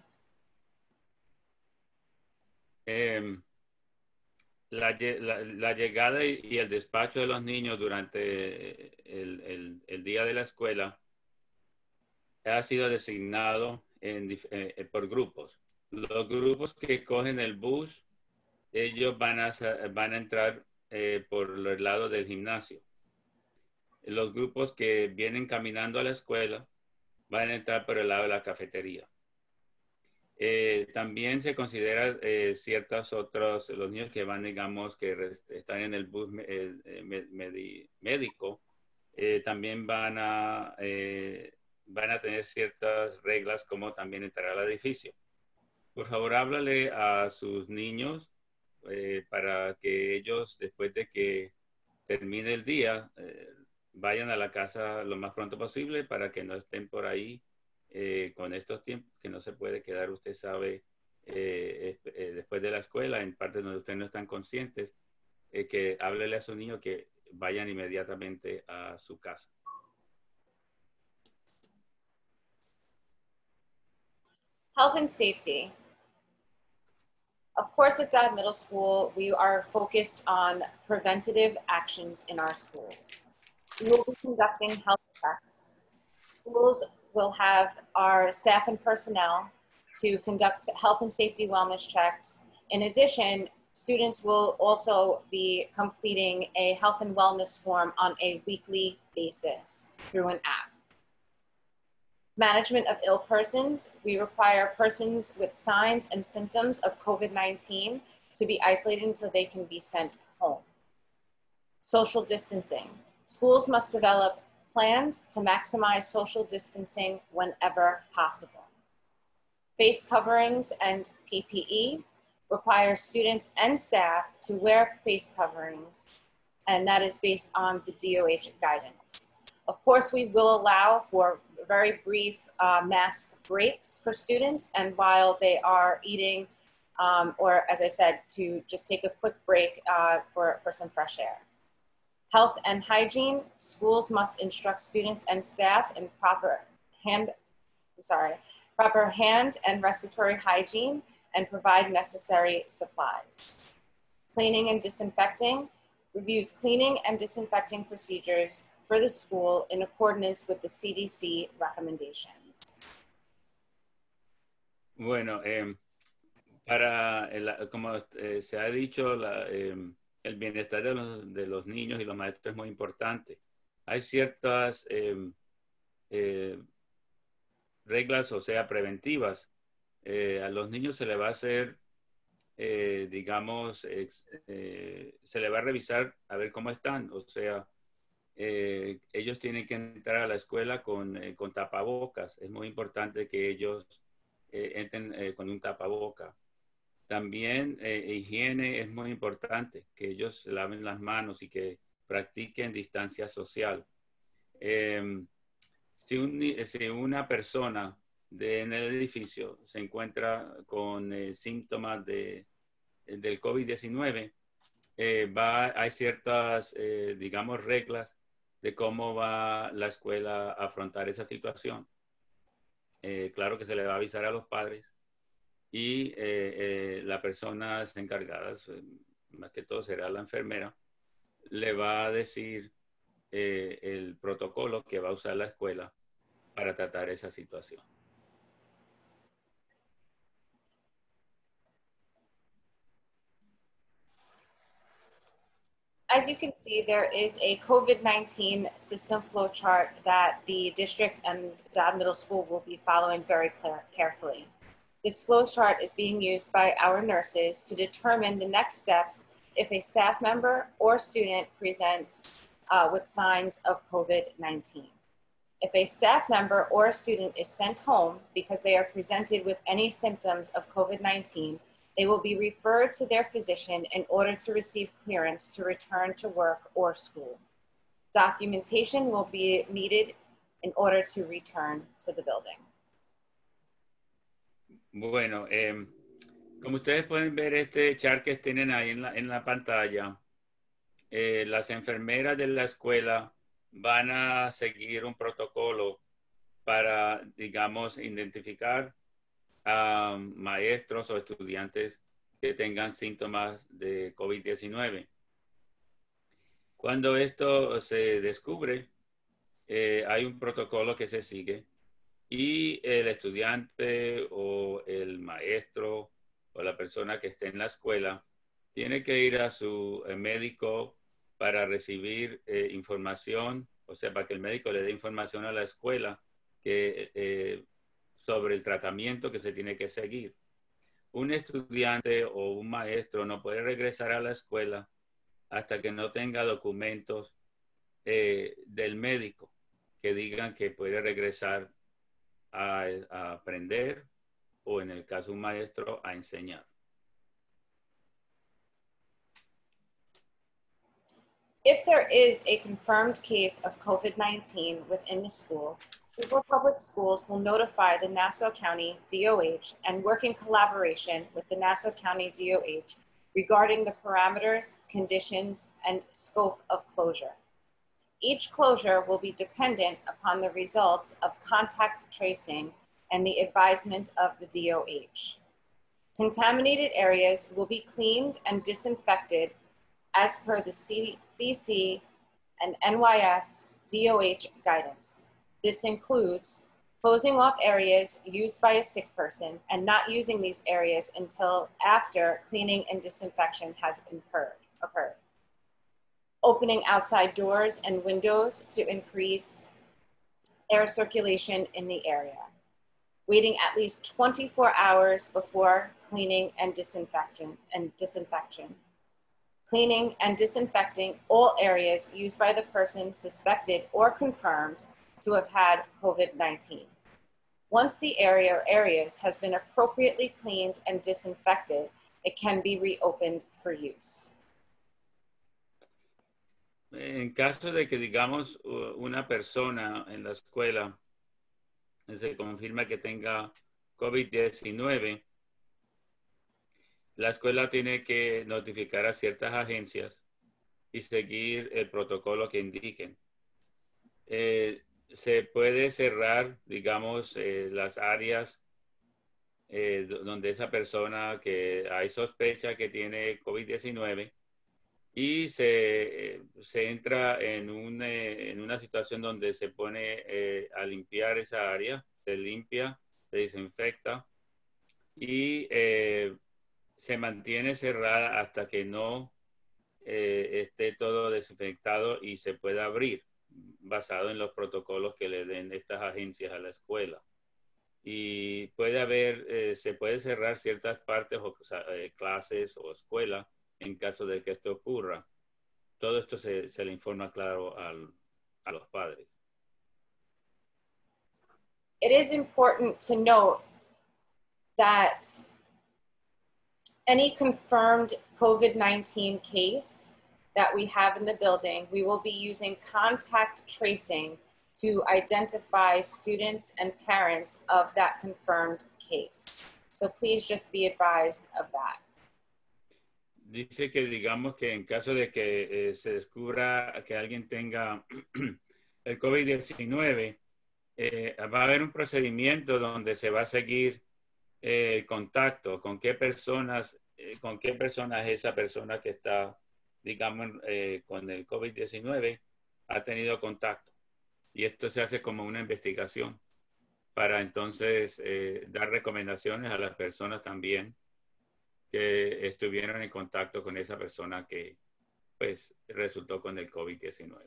Eh, la, la, la llegada y el despacho de los niños durante el, el, el día de la escuela ha sido designado en, eh, por grupos. Los grupos que cogen el bus, ellos van a, van a entrar eh, por el lado del gimnasio. Los grupos que vienen caminando a la escuela van a entrar por el lado de la cafetería. Eh, también se considera eh, ciertos otros, los niños que van, digamos, que están en el bus eh, med médico, eh, también van a, eh, van a tener ciertas reglas como también entrar al edificio. Por favor, háblale a sus niños eh, para que ellos, después de que termine el día, eh, vayan a la casa lo más pronto posible para que no estén por ahí eh, con estos tiempos que no se puede quedar, usted sabe, eh, eh, después de la escuela, en partes donde ustedes no están conscientes, eh, que háblele a su niño que vayan inmediatamente a su casa. Health and safety. Of course, at Dodd Middle School, we are focused on preventative actions in our schools. We will be conducting health checks. Schools will have our staff and personnel to conduct health and safety wellness checks. In addition, students will also be completing a health and wellness form on a weekly basis through an app. Management of ill persons. We require persons with signs and symptoms of COVID nineteen to be isolated until they can be sent home. Social distancing. Schools must develop plans to maximize social distancing whenever possible. Face coverings and P P E require students and staff to wear face coverings, and that is based on the D O H guidance. Of course, we will allow for very brief uh, mask breaks for students, and while they are eating, um, or as I said, to just take a quick break uh, for, for some fresh air. Health and hygiene. Schools must instruct students and staff in proper hand, I'm sorry, proper hand and respiratory hygiene and provide necessary supplies. Cleaning and disinfecting. Reviews cleaning and disinfecting procedures for the school in accordance with the C D C recommendations. Bueno, eh, para, el, como eh, se ha dicho, la, eh, el bienestar de los, de los niños y los maestros es muy importante. Hay ciertas eh, eh, reglas, o sea, preventivas. Eh, a los niños se le va a hacer, eh, digamos, ex, eh, se le va a revisar a ver cómo están. O sea, eh, ellos tienen que entrar a la escuela con, eh, con tapabocas. Es muy importante que ellos eh, entren eh, con un tapaboca. También eh, higiene es muy importante, que ellos laven las manos y que practiquen distancia social. Eh, si, un, si una persona de, en el edificio se encuentra con eh, síntomas de, del COVID diecinueve, eh, va, hay ciertas, eh, digamos, reglas de cómo va la escuela a afrontar esa situación. Eh, claro que se le va a avisar a los padres y eh, eh, la persona encargada, más que todo será la enfermera, le va a decir eh, el protocolo que va a usar la escuela para tratar esa situación. As you can see, there is a COVID nineteen system flow chart that the district and Dodd Middle School will be following very carefully. This flow chart is being used by our nurses to determine the next steps if a staff member or student presents uh, with signs of COVID nineteen. If a staff member or a student is sent home because they are presented with any symptoms of COVID nineteen, they will be referred to their physician in order to receive clearance to return to work or school. Documentation will be needed in order to return to the building. Bueno, eh, como ustedes pueden ver este chart que tienen ahí en la, en la pantalla, eh, las enfermeras de la escuela van a seguir un protocolo para, digamos, identificar a maestros o estudiantes que tengan síntomas de COVID diecinueve. Cuando esto se descubre, eh, hay un protocolo que se sigue y el estudiante o el maestro o la persona que esté en la escuela tiene que ir a su eh, médico para recibir eh, información, o sea, para que el médico le dé información a la escuela que eh, sobre el tratamiento que se tiene que seguir. Un estudiante o un maestro no puede regresar a la escuela hasta que no tenga documentos eh, del médico que digan que puede regresar a, a aprender o, en el caso de un maestro, a enseñar. If there is a confirmed case of COVID nineteen within the school, Hoover Public Schools will notify the Nassau County D O H and work in collaboration with the Nassau County D O H regarding the parameters, conditions, and scope of closure. Each closure will be dependent upon the results of contact tracing and the advisement of the D O H. Contaminated areas will be cleaned and disinfected as per the C D C and N Y S D O H guidance. This includes closing off areas used by a sick person and not using these areas until after cleaning and disinfection has occurred. occurred. Opening outside doors and windows to increase air circulation in the area. Waiting at least twenty-four hours before cleaning and disinfection and disinfection. Cleaning and disinfecting all areas used by the person suspected or confirmed to have had COVID nineteen. Once the area or areas has been appropriately cleaned and disinfected, it can be reopened for use. En caso de que, digamos, una persona en la escuela se confirma que tenga COVID diecinueve, la escuela tiene que notificar a ciertas agencias y seguir el protocolo que indiquen. Eh, se puede cerrar, digamos, eh, las áreas eh, donde esa persona que hay sospecha que tiene COVID diecinueve y se, eh, se entra en, un, eh, en una situación donde se pone eh, a limpiar esa área, se limpia, se desinfecta y eh, se mantiene cerrada hasta que no eh, esté todo desinfectado y se pueda abrir, basado en los protocolos que le den estas agencias a la escuela. Y puede haber, eh, se puede cerrar ciertas partes o eh, clases o escuelas en caso de que esto ocurra. Todo esto se, se le informa claro al, a los padres. It is important to note that any confirmed COVID nineteen case that we have in the building, we will be using contact tracing to identify students and parents of that confirmed case. So please just be advised of that. Dice que digamos que en caso de que eh, se descubra que alguien tenga el COVID diecinueve, eh, va a haber un procedimiento donde se va a seguir eh, el contacto, con qué personas, eh, con qué personas esa persona que está, digamos, eh, con el COVID diecinueve ha tenido contacto. Y esto se hace como una investigación para entonces eh, dar recomendaciones a las personas también que estuvieron en contacto con esa persona que pues resultó con el COVID diecinueve.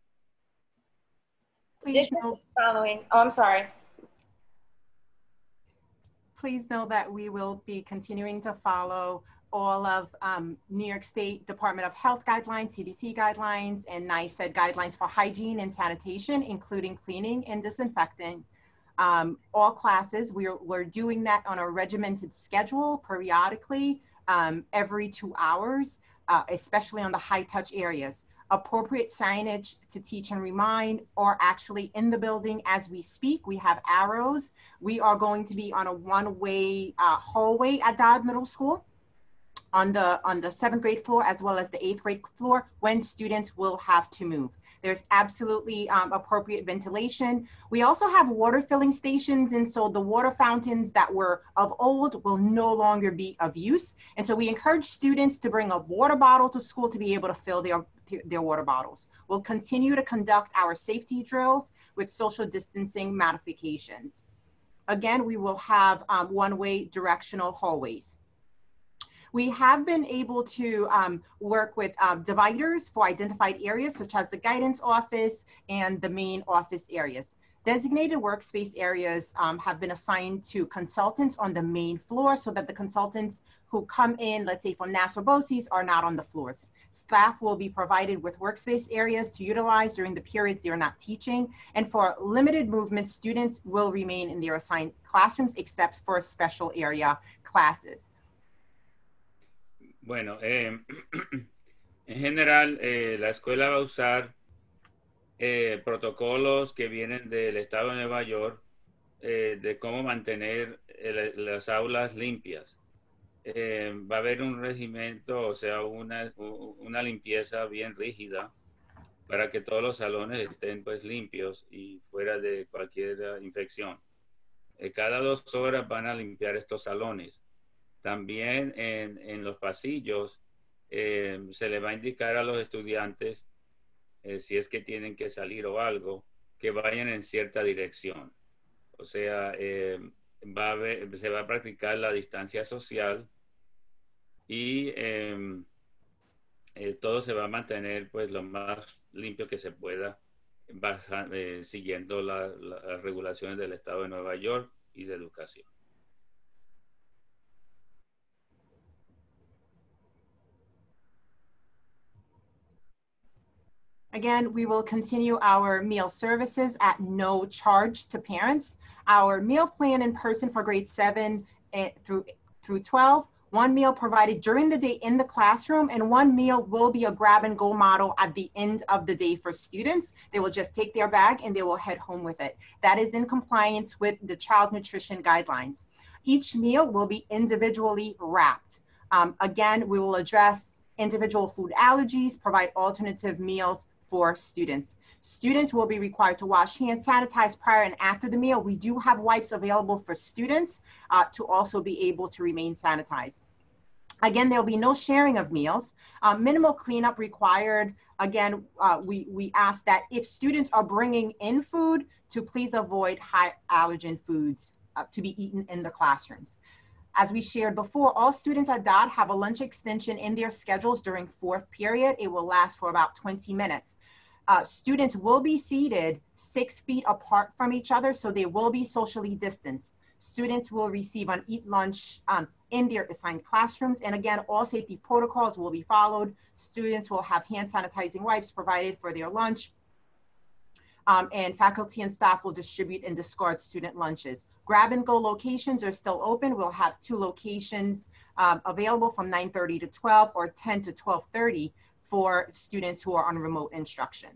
Please know, Following, oh, I'm sorry. please know that we will be continuing to follow all of um, New York State Department of Health guidelines, C D C guidelines, and NICEAD guidelines for hygiene and sanitation, including cleaning and disinfecting. Um, all classes, we're, we're doing that on a regimented schedule periodically um, every two hours, uh, especially on the high touch areas. Appropriate signage to teach and remind are actually in the building as we speak. We have arrows. We are going to be on a one-way uh, hallway at Dodd Middle School on the, on the seventh grade floor as well as the eighth grade floor when students will have to move. There's absolutely um, appropriate ventilation. We also have water filling stations, and so the water fountains that were of old will no longer be of use. And so we encourage students to bring a water bottle to school to be able to fill their, their water bottles. We'll continue to conduct our safety drills with social distancing modifications. Again, we will have um, one-way directional hallways. We have been able to um, work with um, dividers for identified areas such as the guidance office and the main office areas. Designated workspace areas um, have been assigned to consultants on the main floor so that the consultants who come in, let's say from Nassau BOCES, are not on the floors. Staff will be provided with workspace areas to utilize during the periods they're not teaching. And for limited movement, students will remain in their assigned classrooms except for special area classes. Bueno, eh, en general, eh, la escuela va a usar eh, protocolos que vienen del estado de Nueva York eh, de cómo mantener el, las aulas limpias. Eh, va a haber un regimiento, o sea, una, una limpieza bien rígida para que todos los salones estén pues limpios y fuera de cualquier infección. Eh, cada dos horas van a limpiar estos salones. También en, en los pasillos eh, se le va a indicar a los estudiantes eh, si es que tienen que salir o algo, que vayan en cierta dirección. O sea, eh, va a haber, se va a practicar la distancia social y eh, eh, todo se va a mantener pues lo más limpio que se pueda, basa, eh, siguiendo la, la, las regulaciones del estado de Nueva York y de educación. Again, we will continue our meal services at no charge to parents. Our meal plan in person for grade seven through, through twelve, one meal provided during the day in the classroom, and one meal will be a grab and go model at the end of the day for students. They will just take their bag and they will head home with it. That is in compliance with the child nutrition guidelines. Each meal will be individually wrapped. Um, again, we will address individual food allergies, provide alternative meals for students. Students will be required to wash hands, sanitize prior and after the meal. We do have wipes available for students uh, to also be able to remain sanitized. Again, there'll be no sharing of meals, uh, minimal cleanup required. Again, uh, we, we ask that if students are bringing in food, to please avoid high allergen foods uh, to be eaten in the classrooms. As we shared before, all students at D O D have a lunch extension in their schedules during fourth period. It will last for about twenty minutes. Uh, students will be seated six feet apart from each other, so they will be socially distanced. Students will receive an eat lunch um, in their assigned classrooms. And again, all safety protocols will be followed. Students will have hand sanitizing wipes provided for their lunch. Um, and faculty and staff will distribute and discard student lunches. Grab and go locations are still open. We'll have two locations um, available from nine thirty to twelve or ten to twelve thirty for students who are on remote instruction.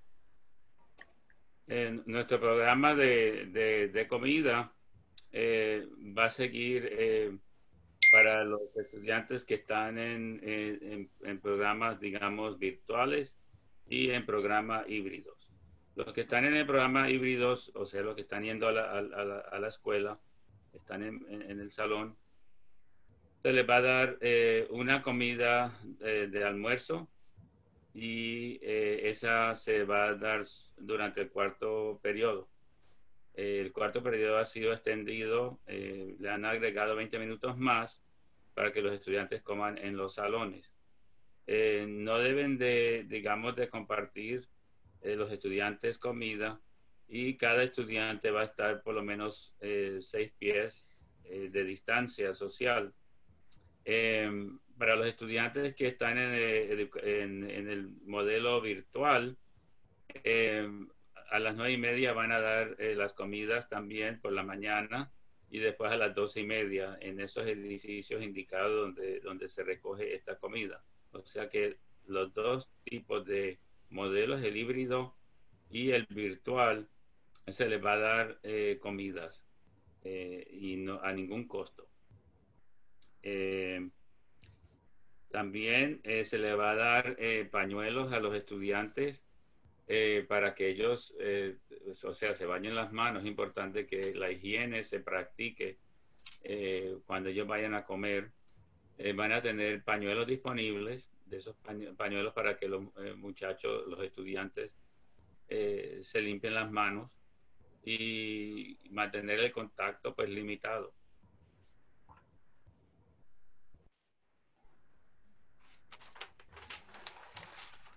En nuestro programa de, de, de comida eh, va a seguir eh, para los estudiantes que están en, en, en programas, digamos, virtuales y en programas híbridos. Los que están en el programa híbridos, o sea, los que están yendo a la, a la, a la escuela, están en, en, en el salón, se les va a dar eh, una comida eh, de almuerzo y eh, esa se va a dar durante el cuarto periodo. Eh, el cuarto periodo ha sido extendido, eh, le han agregado veinte minutos más para que los estudiantes coman en los salones. Eh, no deben de, digamos, de compartir Eh, los estudiantes comida y cada estudiante va a estar por lo menos eh, seis pies eh, de distancia social. Eh, para los estudiantes que están en el, en, en el modelo virtual, eh, a las nueve y media van a dar eh, las comidas también por la mañana y después a las doce y media en esos edificios indicados donde, donde se recoge esta comida. O sea que los dos tipos de modelos, el híbrido y el virtual, se les va a dar eh, comidas eh, y no a ningún costo. Eh, también eh, se les va a dar eh, pañuelos a los estudiantes eh, para que ellos, eh, o sea, se bañen las manos. Es importante que la higiene se practique eh, cuando ellos vayan a comer. Eh, van a tener pañuelos disponibles, de esos pañuelos para que los eh, muchachos, los estudiantes, eh, se limpien las manos y mantener el contacto pues limitado.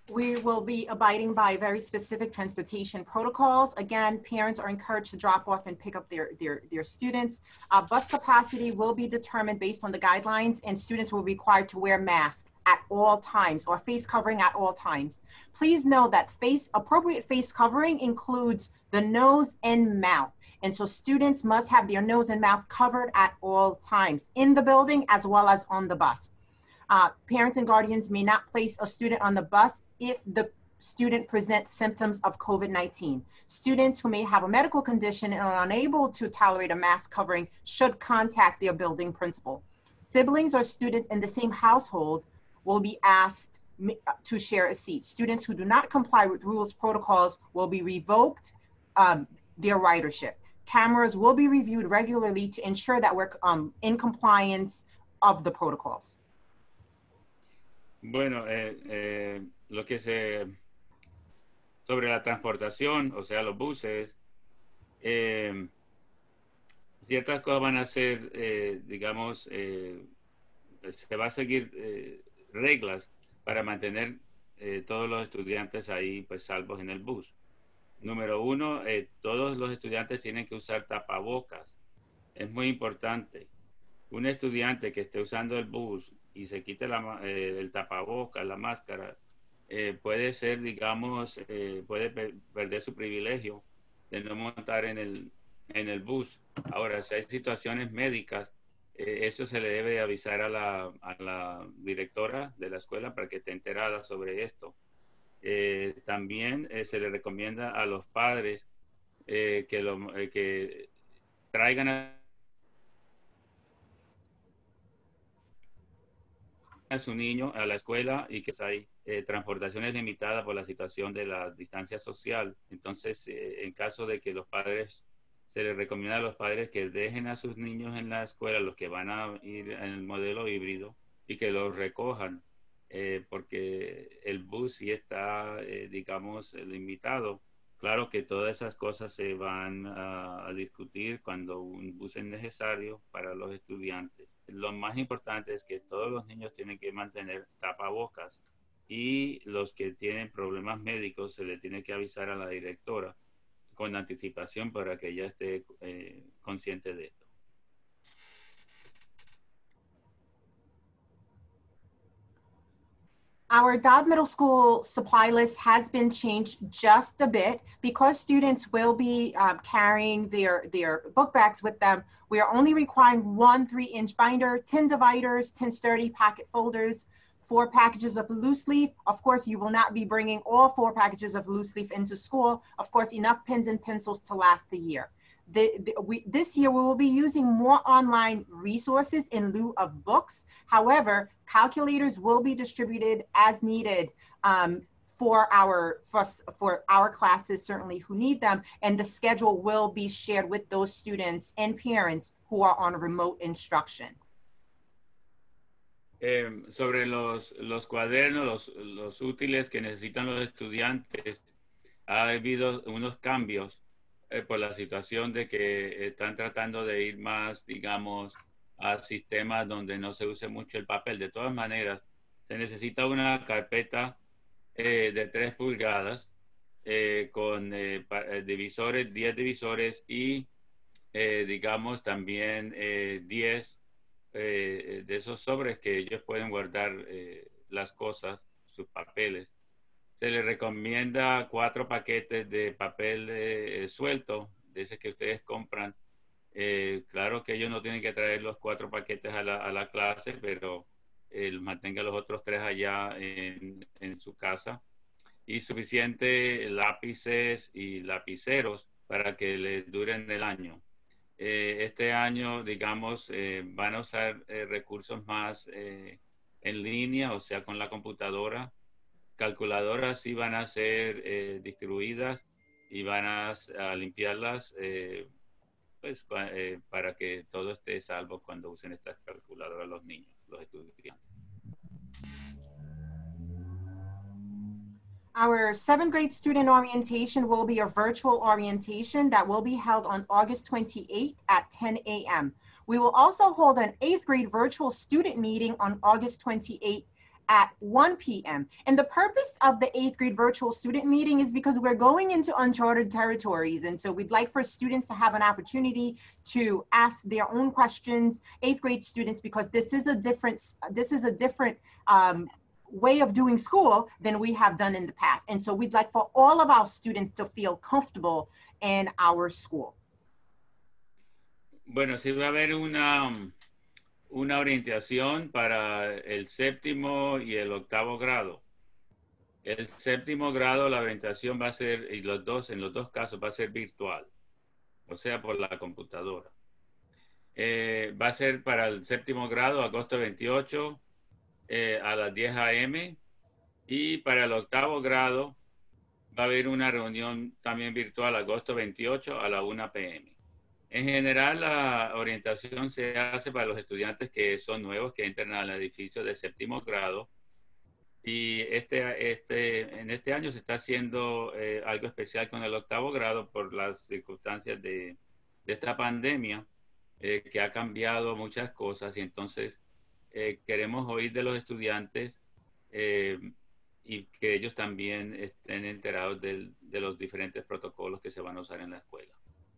We will be abiding by very specific transportation protocols. Again, parents are encouraged to drop off and pick up their, their, their students. Uh, bus capacity will be determined based on the guidelines, and students will be required to wear masks at all times or face covering at all times. Please know that face appropriate face covering includes the nose and mouth. And so students must have their nose and mouth covered at all times in the building as well as on the bus. Uh, parents and guardians may not place a student on the bus if the student presents symptoms of COVID nineteen. Students who may have a medical condition and are unable to tolerate a mask covering should contact their building principal. Siblings or students in the same household will be asked to share a seat. Students who do not comply with rules protocols will be revoked um, their ridership. Cameras will be reviewed regularly to ensure that we're um, in compliance of the protocols. Bueno, eh, eh, lo que se sobre la transportación, o sea, los buses, eh, ciertas cosas van a ser, eh, digamos, eh, se va a seguir eh, reglas para mantener eh, todos los estudiantes ahí, pues, salvos en el bus. Número uno, eh, todos los estudiantes tienen que usar tapabocas. Es muy importante. Un estudiante que esté usando el bus y se quite la, eh, el tapabocas, la máscara, eh, puede ser, digamos, eh, puede per perder su privilegio de no montar en el, en el bus. Ahora, si hay situaciones médicas, eh, eso se le debe avisar a la, a la directora de la escuela para que esté enterada sobre esto. Eh, también eh, se le recomienda a los padres eh, que, lo, eh, que traigan a a su niño a la escuela y que hay eh, transportaciones limitadas por la situación de la distancia social. Entonces, eh, en caso de que los padres, se les recomienda a los padres que dejen a sus niños en la escuela, los que van a ir en el modelo híbrido, y que los recojan, eh, porque el bus sí está, eh, digamos, limitado. Claro que todas esas cosas se van a, a discutir cuando un bus es necesario para los estudiantes. Lo más importante es que todos los niños tienen que mantener tapabocas, y los que tienen problemas médicos se le tiene que avisar a la directora con anticipación para que ella esté eh, consciente de esto. Our Dodd Middle School supply list has been changed just a bit because students will be um, carrying their, their book bags with them. We are only requiring one three inch binder, ten dividers, ten sturdy pocket folders, four packages of loose leaf. Of course, you will not be bringing all four packages of loose leaf into school. Of course, enough pens and pencils to last the year. The, the, we, this year, we will be using more online resources in lieu of books. However, calculators will be distributed as needed um, for, our, for, for our classes, certainly who need them, and the schedule will be shared with those students and parents who are on remote instruction. Eh, sobre los, los cuadernos, los, los útiles que necesitan los estudiantes, ha habido unos cambios. Eh, por la situación de que están tratando de ir más, digamos, a sistemas donde no se use mucho el papel. De todas maneras, se necesita una carpeta eh, de tres pulgadas eh, con eh, divisores, diez divisores y, eh, digamos, también eh, diez eh, de esos sobres que ellos pueden guardar eh, las cosas, sus papeles. Se les recomienda cuatro paquetes de papel eh, suelto, de ese que ustedes compran. Eh, claro que ellos no tienen que traer los cuatro paquetes a la, a la clase, pero eh, mantenga los otros tres allá en, en su casa. Y suficiente lápices y lapiceros para que les duren el año. Eh, este año, digamos, eh, van a usar eh, recursos más eh, en línea, o sea, con la computadora. Calculadoras sí van a ser eh, distribuidas y van a, a limpiarlas eh, pues, eh, para que todo esté salvo cuando usen estas calculadoras los niños, los estudiantes. Our seventh grade student orientation will be a virtual orientation that will be held on August twenty-eighth at ten A M We will also hold an eighth grade virtual student meeting on August twenty-eighth at one p m And the purpose of the eighth grade virtual student meeting is because we're going into uncharted territories. And so we'd like for students to have an opportunity to ask their own questions, eighth grade students, because this is a different, this is a different um, way of doing school than we have done in the past. And so we'd like for all of our students to feel comfortable in our school. Bueno, sí va a haber una, una orientación para el séptimo y el octavo grado. El séptimo grado, la orientación va a ser, y los dos, en los dos casos, va a ser virtual, o sea, por la computadora. Eh, va a ser para el séptimo grado, agosto veintiocho, eh, a las diez a m Y para el octavo grado, va a haber una reunión también virtual, agosto veintiocho, a la una p m En general, la orientación se hace para los estudiantes que son nuevos, que entran al edificio de séptimo grado. Y este, este, en este año se está haciendo eh, algo especial con el octavo grado por las circunstancias de, de esta pandemia, eh, que ha cambiado muchas cosas. Y entonces eh, queremos oír de los estudiantes eh, y que ellos también estén enterados del, de los diferentes protocolos que se van a usar en la escuela.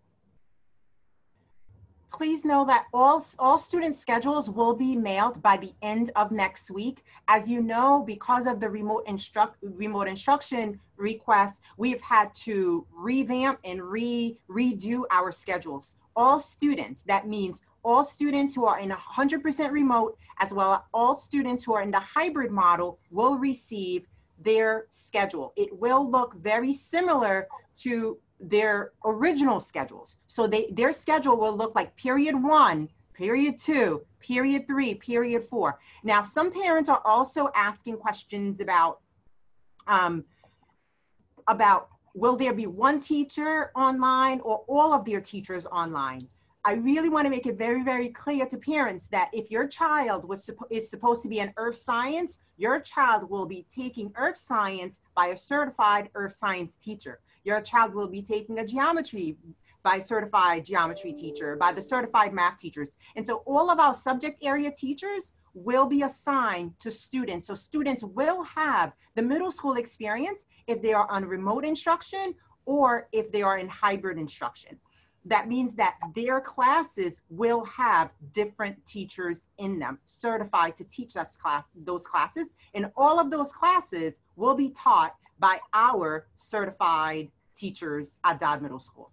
Please know that all, all student schedules will be mailed by the end of next week. As you know, because of the remote, instruct, remote instruction requests, we've had to revamp and re, redo our schedules. All students, that means all students who are in one hundred percent remote, as well as all students who are in the hybrid model, will receive their schedule. It will look very similar to their original schedules. So they, their schedule will look like period one, period two, period three, period four. Now, some parents are also asking questions about, um, about will there be one teacher online or all of their teachers online? I really want to make it very, very clear to parents that if your child was is supposed to be in earth science, your child will be taking earth science by a certified earth science teacher. Your child will be taking a geometry by a certified geometry teacher, by the certified math teachers. And so all of our subject area teachers will be assigned to students. So students will have the middle school experience if they are on remote instruction or if they are in hybrid instruction. That means that their classes will have different teachers in them, certified to teach us class, those classes. And all of those classes will be taught by our certified teachers at Dodd Middle School.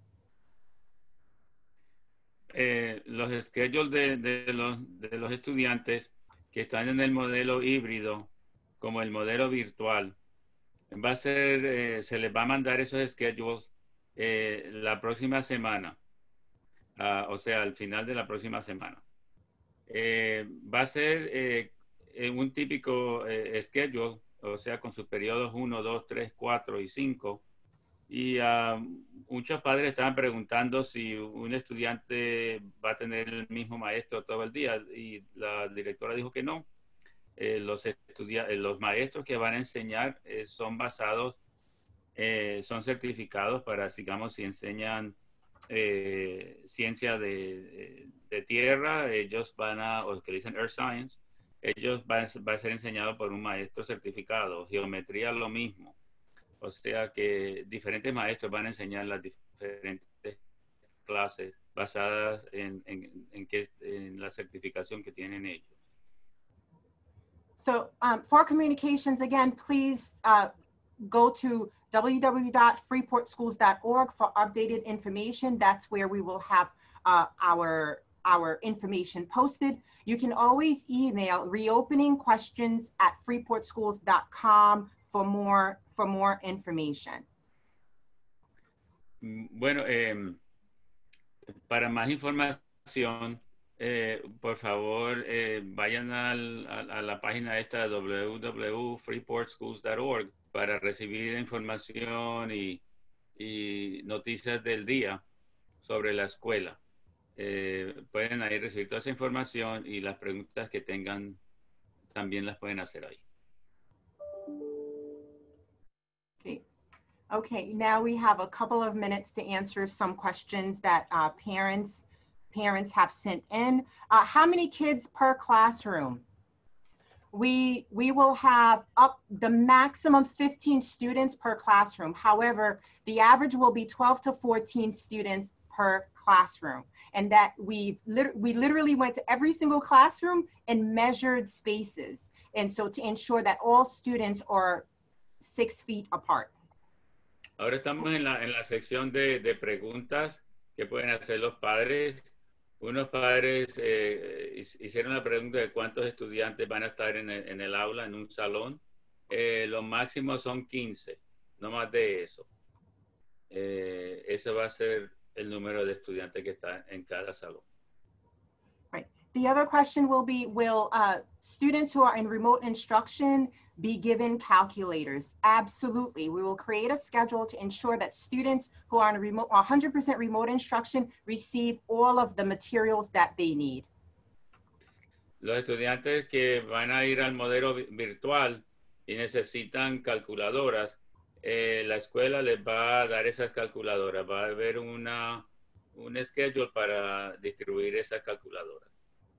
Eh, los schedules de, de, los, de los estudiantes que están en el modelo híbrido, como el modelo virtual, va a ser, eh, se les va a mandar esos schedules eh, la próxima semana, uh, o sea, al final de la próxima semana. Eh, va a ser eh, un típico eh, schedule, o sea, con sus periodos uno, dos, tres, cuatro y cinco. Y uh, muchos padres estaban preguntando si un estudiante va a tener el mismo maestro todo el día, y la directora dijo que no. Eh, los, estudia los maestros que van a enseñar eh, son basados, eh, son certificados para, digamos, si enseñan eh, ciencia de, de tierra, ellos van a, o que dicen Earth Science, ellos van, va a ser enseñado por un maestro certificado. Geometría lo mismo. O sea que diferentes maestros van a enseñar las diferentes clases basadas en, en, en, que, en la certificación que tienen ellos. So um, for communications, again, please uh, go to w w w dot freeport schools dot org for updated information. That's where we will have uh, our, our information posted. You can always email reopening questions at freeport schools dot com for more, for more information. Bueno, eh, para más información, Eh, por favor, eh, vayan al, a, a la página esta w w w punto freeport schools dot org para recibir información y, y noticias del día sobre la escuela. Eh, pueden ahí recibir toda esa información y las preguntas que tengan también las pueden hacer ahí. Okay. Okay, now we have a couple of minutes to answer some questions that uh, parents parents have sent in. Uh, how many kids per classroom? we we will have up the maximum fifteen students per classroom. However, the average will be twelve to fourteen students per classroom. And that we lit we literally went to every single classroom and measured spaces. And so to ensure that all students are six feet apart. Ahora estamos en la, en la sección de, de preguntas que pueden hacer los padres. Unos padres eh, hicieron la pregunta de cuántos estudiantes van a estar en el, en el aula, en un salón. Eh, los máximos son quince, no más de eso. Eh, eso va a ser el número de estudiantes que están en cada salón. Right. The other question will be, will uh, students who are in remote instruction be given calculators? Absolutely. We will create a schedule to ensure that students who are in remote, one hundred percent remote instruction receive all of the materials that they need. Los estudiantes que van a ir al modelo virtual y necesitan calculadoras, eh, la escuela les va a dar esas calculadoras. Va a haber una, un schedule para distribuir esas calculadoras.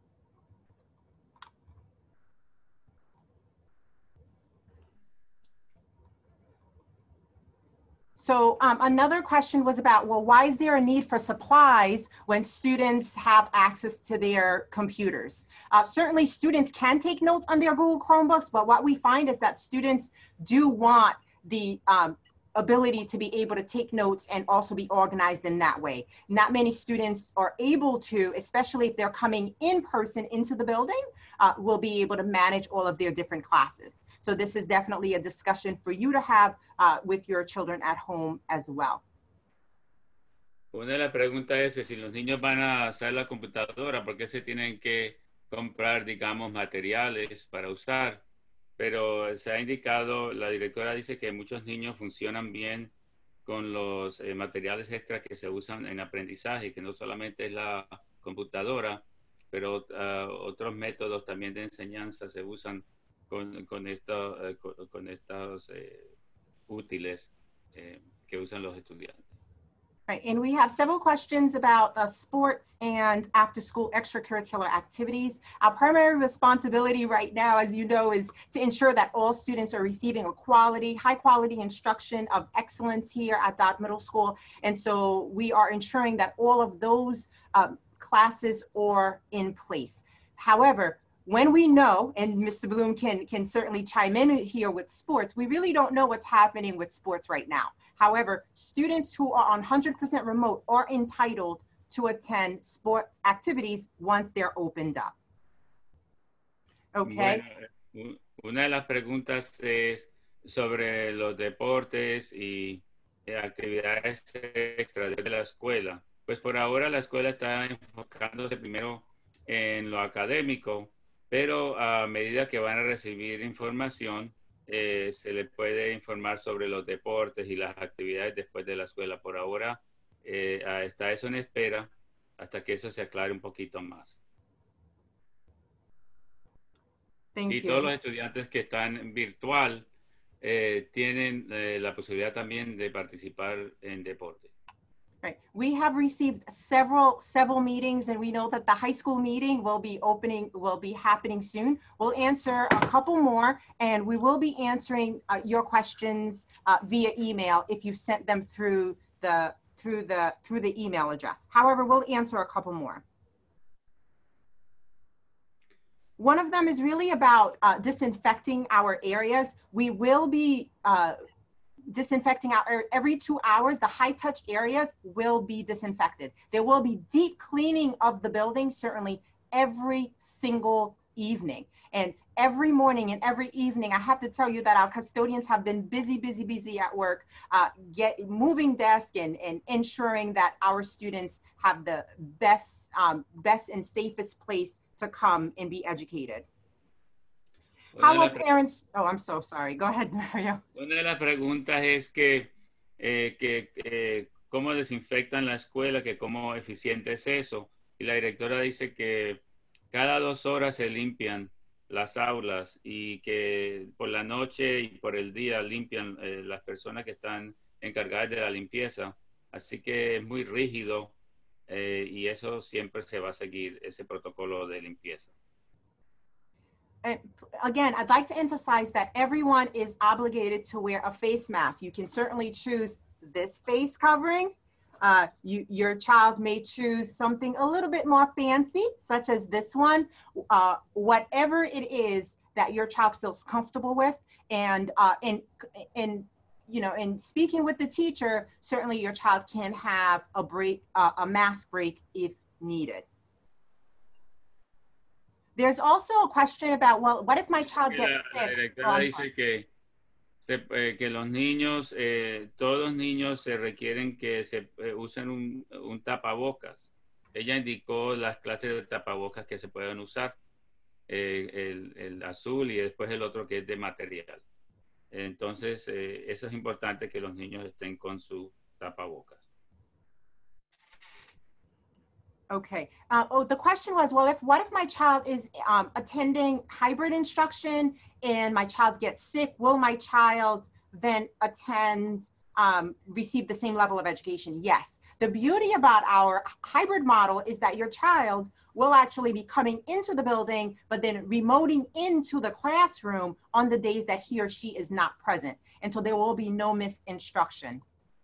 So um, another question was about, well, why is there a need for supplies when students have access to their computers? Uh, certainly students can take notes on their Google Chromebooks, but what we find is that students do want the um, ability to be able to take notes and also be organized in that way. Not many students are able to, especially if they're coming in person into the building, uh, will be able to manage all of their different classes. So this is definitely a discussion for you to have uh, with your children at home as well. Una de las preguntas es si los niños van a usar la computadora, ¿por qué se tienen que comprar, digamos, materiales para usar? Pero se ha indicado, la directora dice que muchos niños funcionan bien con los eh, materiales extras que se usan en aprendizaje, que no solamente es la computadora, pero uh, otros métodos también de enseñanza se usan con, con, esto, eh, con, con estos eh, útiles eh, que usan los estudiantes. Right, and we have several questions about uh, sports and after-school extracurricular activities. Our primary responsibility right now, as you know, is to ensure that all students are receiving a quality, high-quality instruction of excellence here at Dodd Middle School. And so we are ensuring that all of those um, classes are in place. However, when we know, and Mister Bloom can, can certainly chime in here with sports, we really don't know what's happening with sports right now. However, students who are on one hundred percent remote are entitled to attend sports activities once they're opened up. Okay. Bueno, una de las preguntas es sobre los deportes y actividades extras de la escuela. Pues por ahora la escuela está enfocándose primero en lo académico, pero a medida que van a recibir información, Eh, se les puede informar sobre los deportes y las actividades después de la escuela. Por ahora eh, está eso en espera hasta que eso se aclare un poquito más. Thank y you. Todos los estudiantes que están virtual eh, tienen eh, la posibilidad también de participar en deporte. Right. We have received several several meetings, and we know that the high school meeting will be opening, will be happening soon. We'll answer a couple more, and we will be answering uh, your questions uh, via email if you sent them through the through the through the email address. However, we'll answer a couple more. One of them is really about uh, disinfecting our areas. We will be uh, disinfecting out every two hours. The high touch areas will be disinfected. There will be deep cleaning of the building, certainly every single evening. And every morning and every evening, I have to tell you that our custodians have been busy, busy, busy at work, uh, get moving desks and, and ensuring that our students have the best, um, best and safest place to come and be educated. How will parents, oh, I'm so sorry. Go ahead, Mario. Una de las preguntas es que, eh, que eh, cómo desinfectan la escuela, que cómo eficiente es eso. Y la directora dice que cada dos horas se limpian las aulas y que por la noche y por el día limpian eh, las personas que están encargadas de la limpieza. Así que es muy rígido eh, y eso siempre se va a seguir, ese protocolo de limpieza. And again, I'd like to emphasize that everyone is obligated to wear a face mask. You can certainly choose this face covering. Uh, you, your child may choose something a little bit more fancy, such as this one. Uh, whatever it is that your child feels comfortable with, and uh, in, in, you know, in speaking with the teacher, certainly your child can have a break, uh, a mask break if needed. There's also a question about, well, what if my child La, gets la sick? directora Oh, I'm dice sorry. que, se- eh, que los niños, eh, todos los niños se requieren que se eh, usen un, un tapabocas. Ella indicó las clases de tapabocas que se pueden usar, eh, el, el azul y después el otro que es de material. Entonces, eh, eso es importante que los niños estén con su tapabocas. Okay. Uh, oh, the question was, well, if what if my child is um, attending hybrid instruction and my child gets sick, will my child then attend, um, receive the same level of education? Yes. The beauty about our hybrid model is that your child will actually be coming into the building, but then remoting into the classroom on the days that he or she is not present. And so there will be no missed instruction.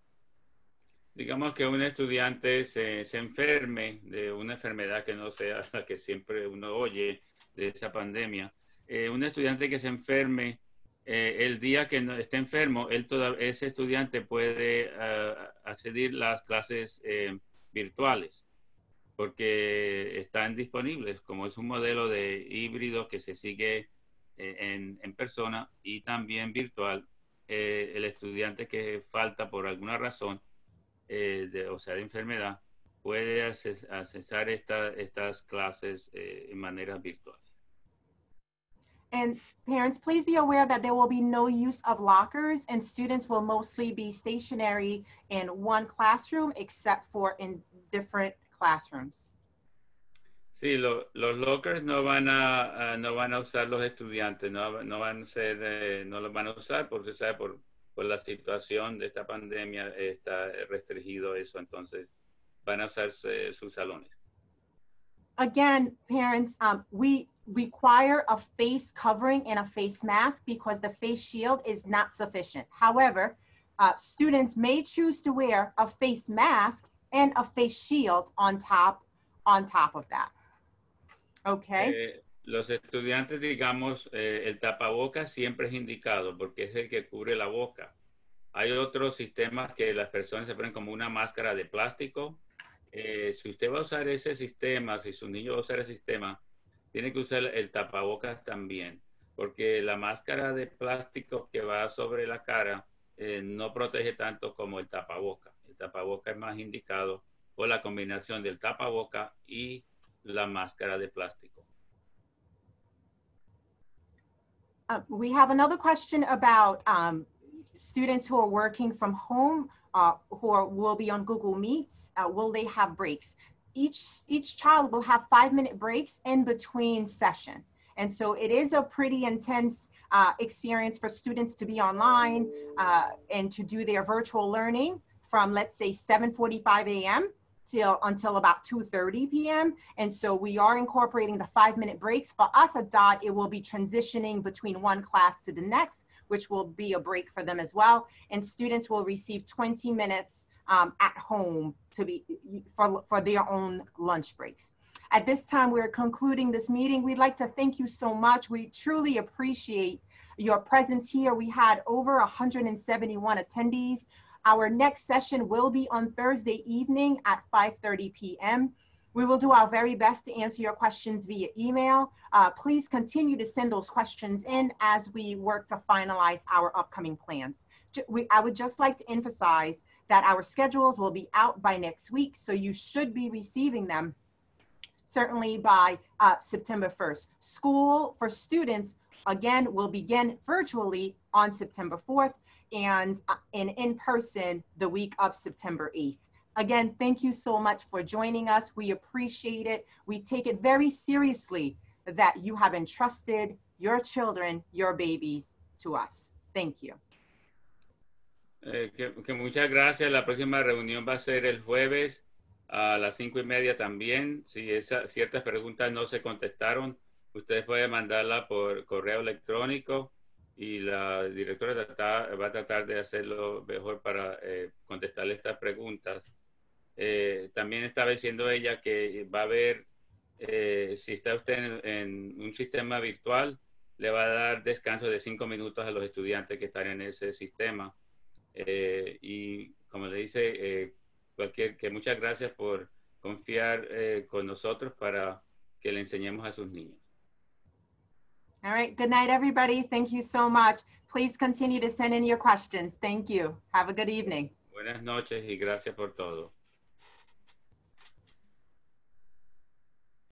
Digamos que un estudiante se, se enferme de una enfermedad que no sea la que siempre uno oye de esa pandemia. Eh, un estudiante que se enferme, eh, el día que no esté enfermo, él toda, ese estudiante puede uh, acceder a las clases eh, virtuales porque están disponibles, como es un modelo de híbrido que se sigue eh, en, en persona y también virtual. Eh, el estudiante que falta por alguna razón, Eh, de, o sea, de enfermedad, puede aces, accesar esta, estas clases eh, en manera virtual. And parents, please be aware that there will be no use of lockers, and students will mostly be stationary in one classroom except for in different classrooms. Sí, lo, los lockers no van a, a no van a usar los estudiantes, no, no van a ser, eh, no los van a usar porque sabe por por la situación de esta pandemia está restringido eso, entonces van a usar eh, sus salones. Again, parents, um, we require a face covering and a face mask because the face shield is not sufficient. However, uh, students may choose to wear a face mask and a face shield on top, on top of that. Okay. Eh, los estudiantes, digamos, eh, el tapabocas siempre es indicado porque es el que cubre la boca. Hay otros sistemas que las personas se ponen como una máscara de plástico. Eh, si usted va a usar ese sistema, si su niño va a usar ese sistema, tiene que usar el tapabocas también, porque la máscara de plástico que va sobre la cara eh, no protege tanto como el tapaboca. El tapaboca es más indicado por la combinación del tapaboca y la máscara de plástico. Uh, we have another question about um, students who are working from home, uh, who are, will be on Google Meets. Uh, will they have breaks? Each, each child will have five minute breaks in between session. And so it is a pretty intense uh, experience for students to be online uh, and to do their virtual learning from, let's say, seven forty-five a m till until about two thirty p m And so we are incorporating the five minute breaks. For us at D O T, it will be transitioning between one class to the next, which will be a break for them as well. And students will receive twenty minutes um, at home to be for, for their own lunch breaks. At this time, we're concluding this meeting. We'd like to thank you so much. We truly appreciate your presence here. We had over one hundred seventy-one attendees. Our next session will be on Thursday evening at five thirty p m We will do our very best to answer your questions via email. Uh, please continue to send those questions in as we work to finalize our upcoming plans. We, I would just like to emphasize that our schedules will be out by next week, so you should be receiving them certainly by uh, September first. School for students, again, will begin virtually on September fourth and uh, in, in person the week of September eighth. Again, thank you so much for joining us. We appreciate it. We take it very seriously that you have entrusted your children, your babies, to us. Thank you. Eh, que, que muchas gracias. La próxima reunión va a ser el jueves a las cinco y media también. Si esa, ciertas preguntas no se contestaron, Usted puede mandarla por correo electrónico y la directora trata, va a tratar de hacerlo mejor para eh, contestarle estas preguntas. Eh, también estaba diciendo ella que va a haber, eh, si está usted en, en un sistema virtual, le va a dar descanso de cinco minutos a los estudiantes que están en ese sistema. Eh, y como le dice, eh, cualquier, que muchas gracias por confiar eh, con nosotros para que le enseñemos a sus niños. All right, good night, everybody. Thank you so much. Please continue to send in your questions. Thank you. Have a good evening. Buenas noches y gracias por todo.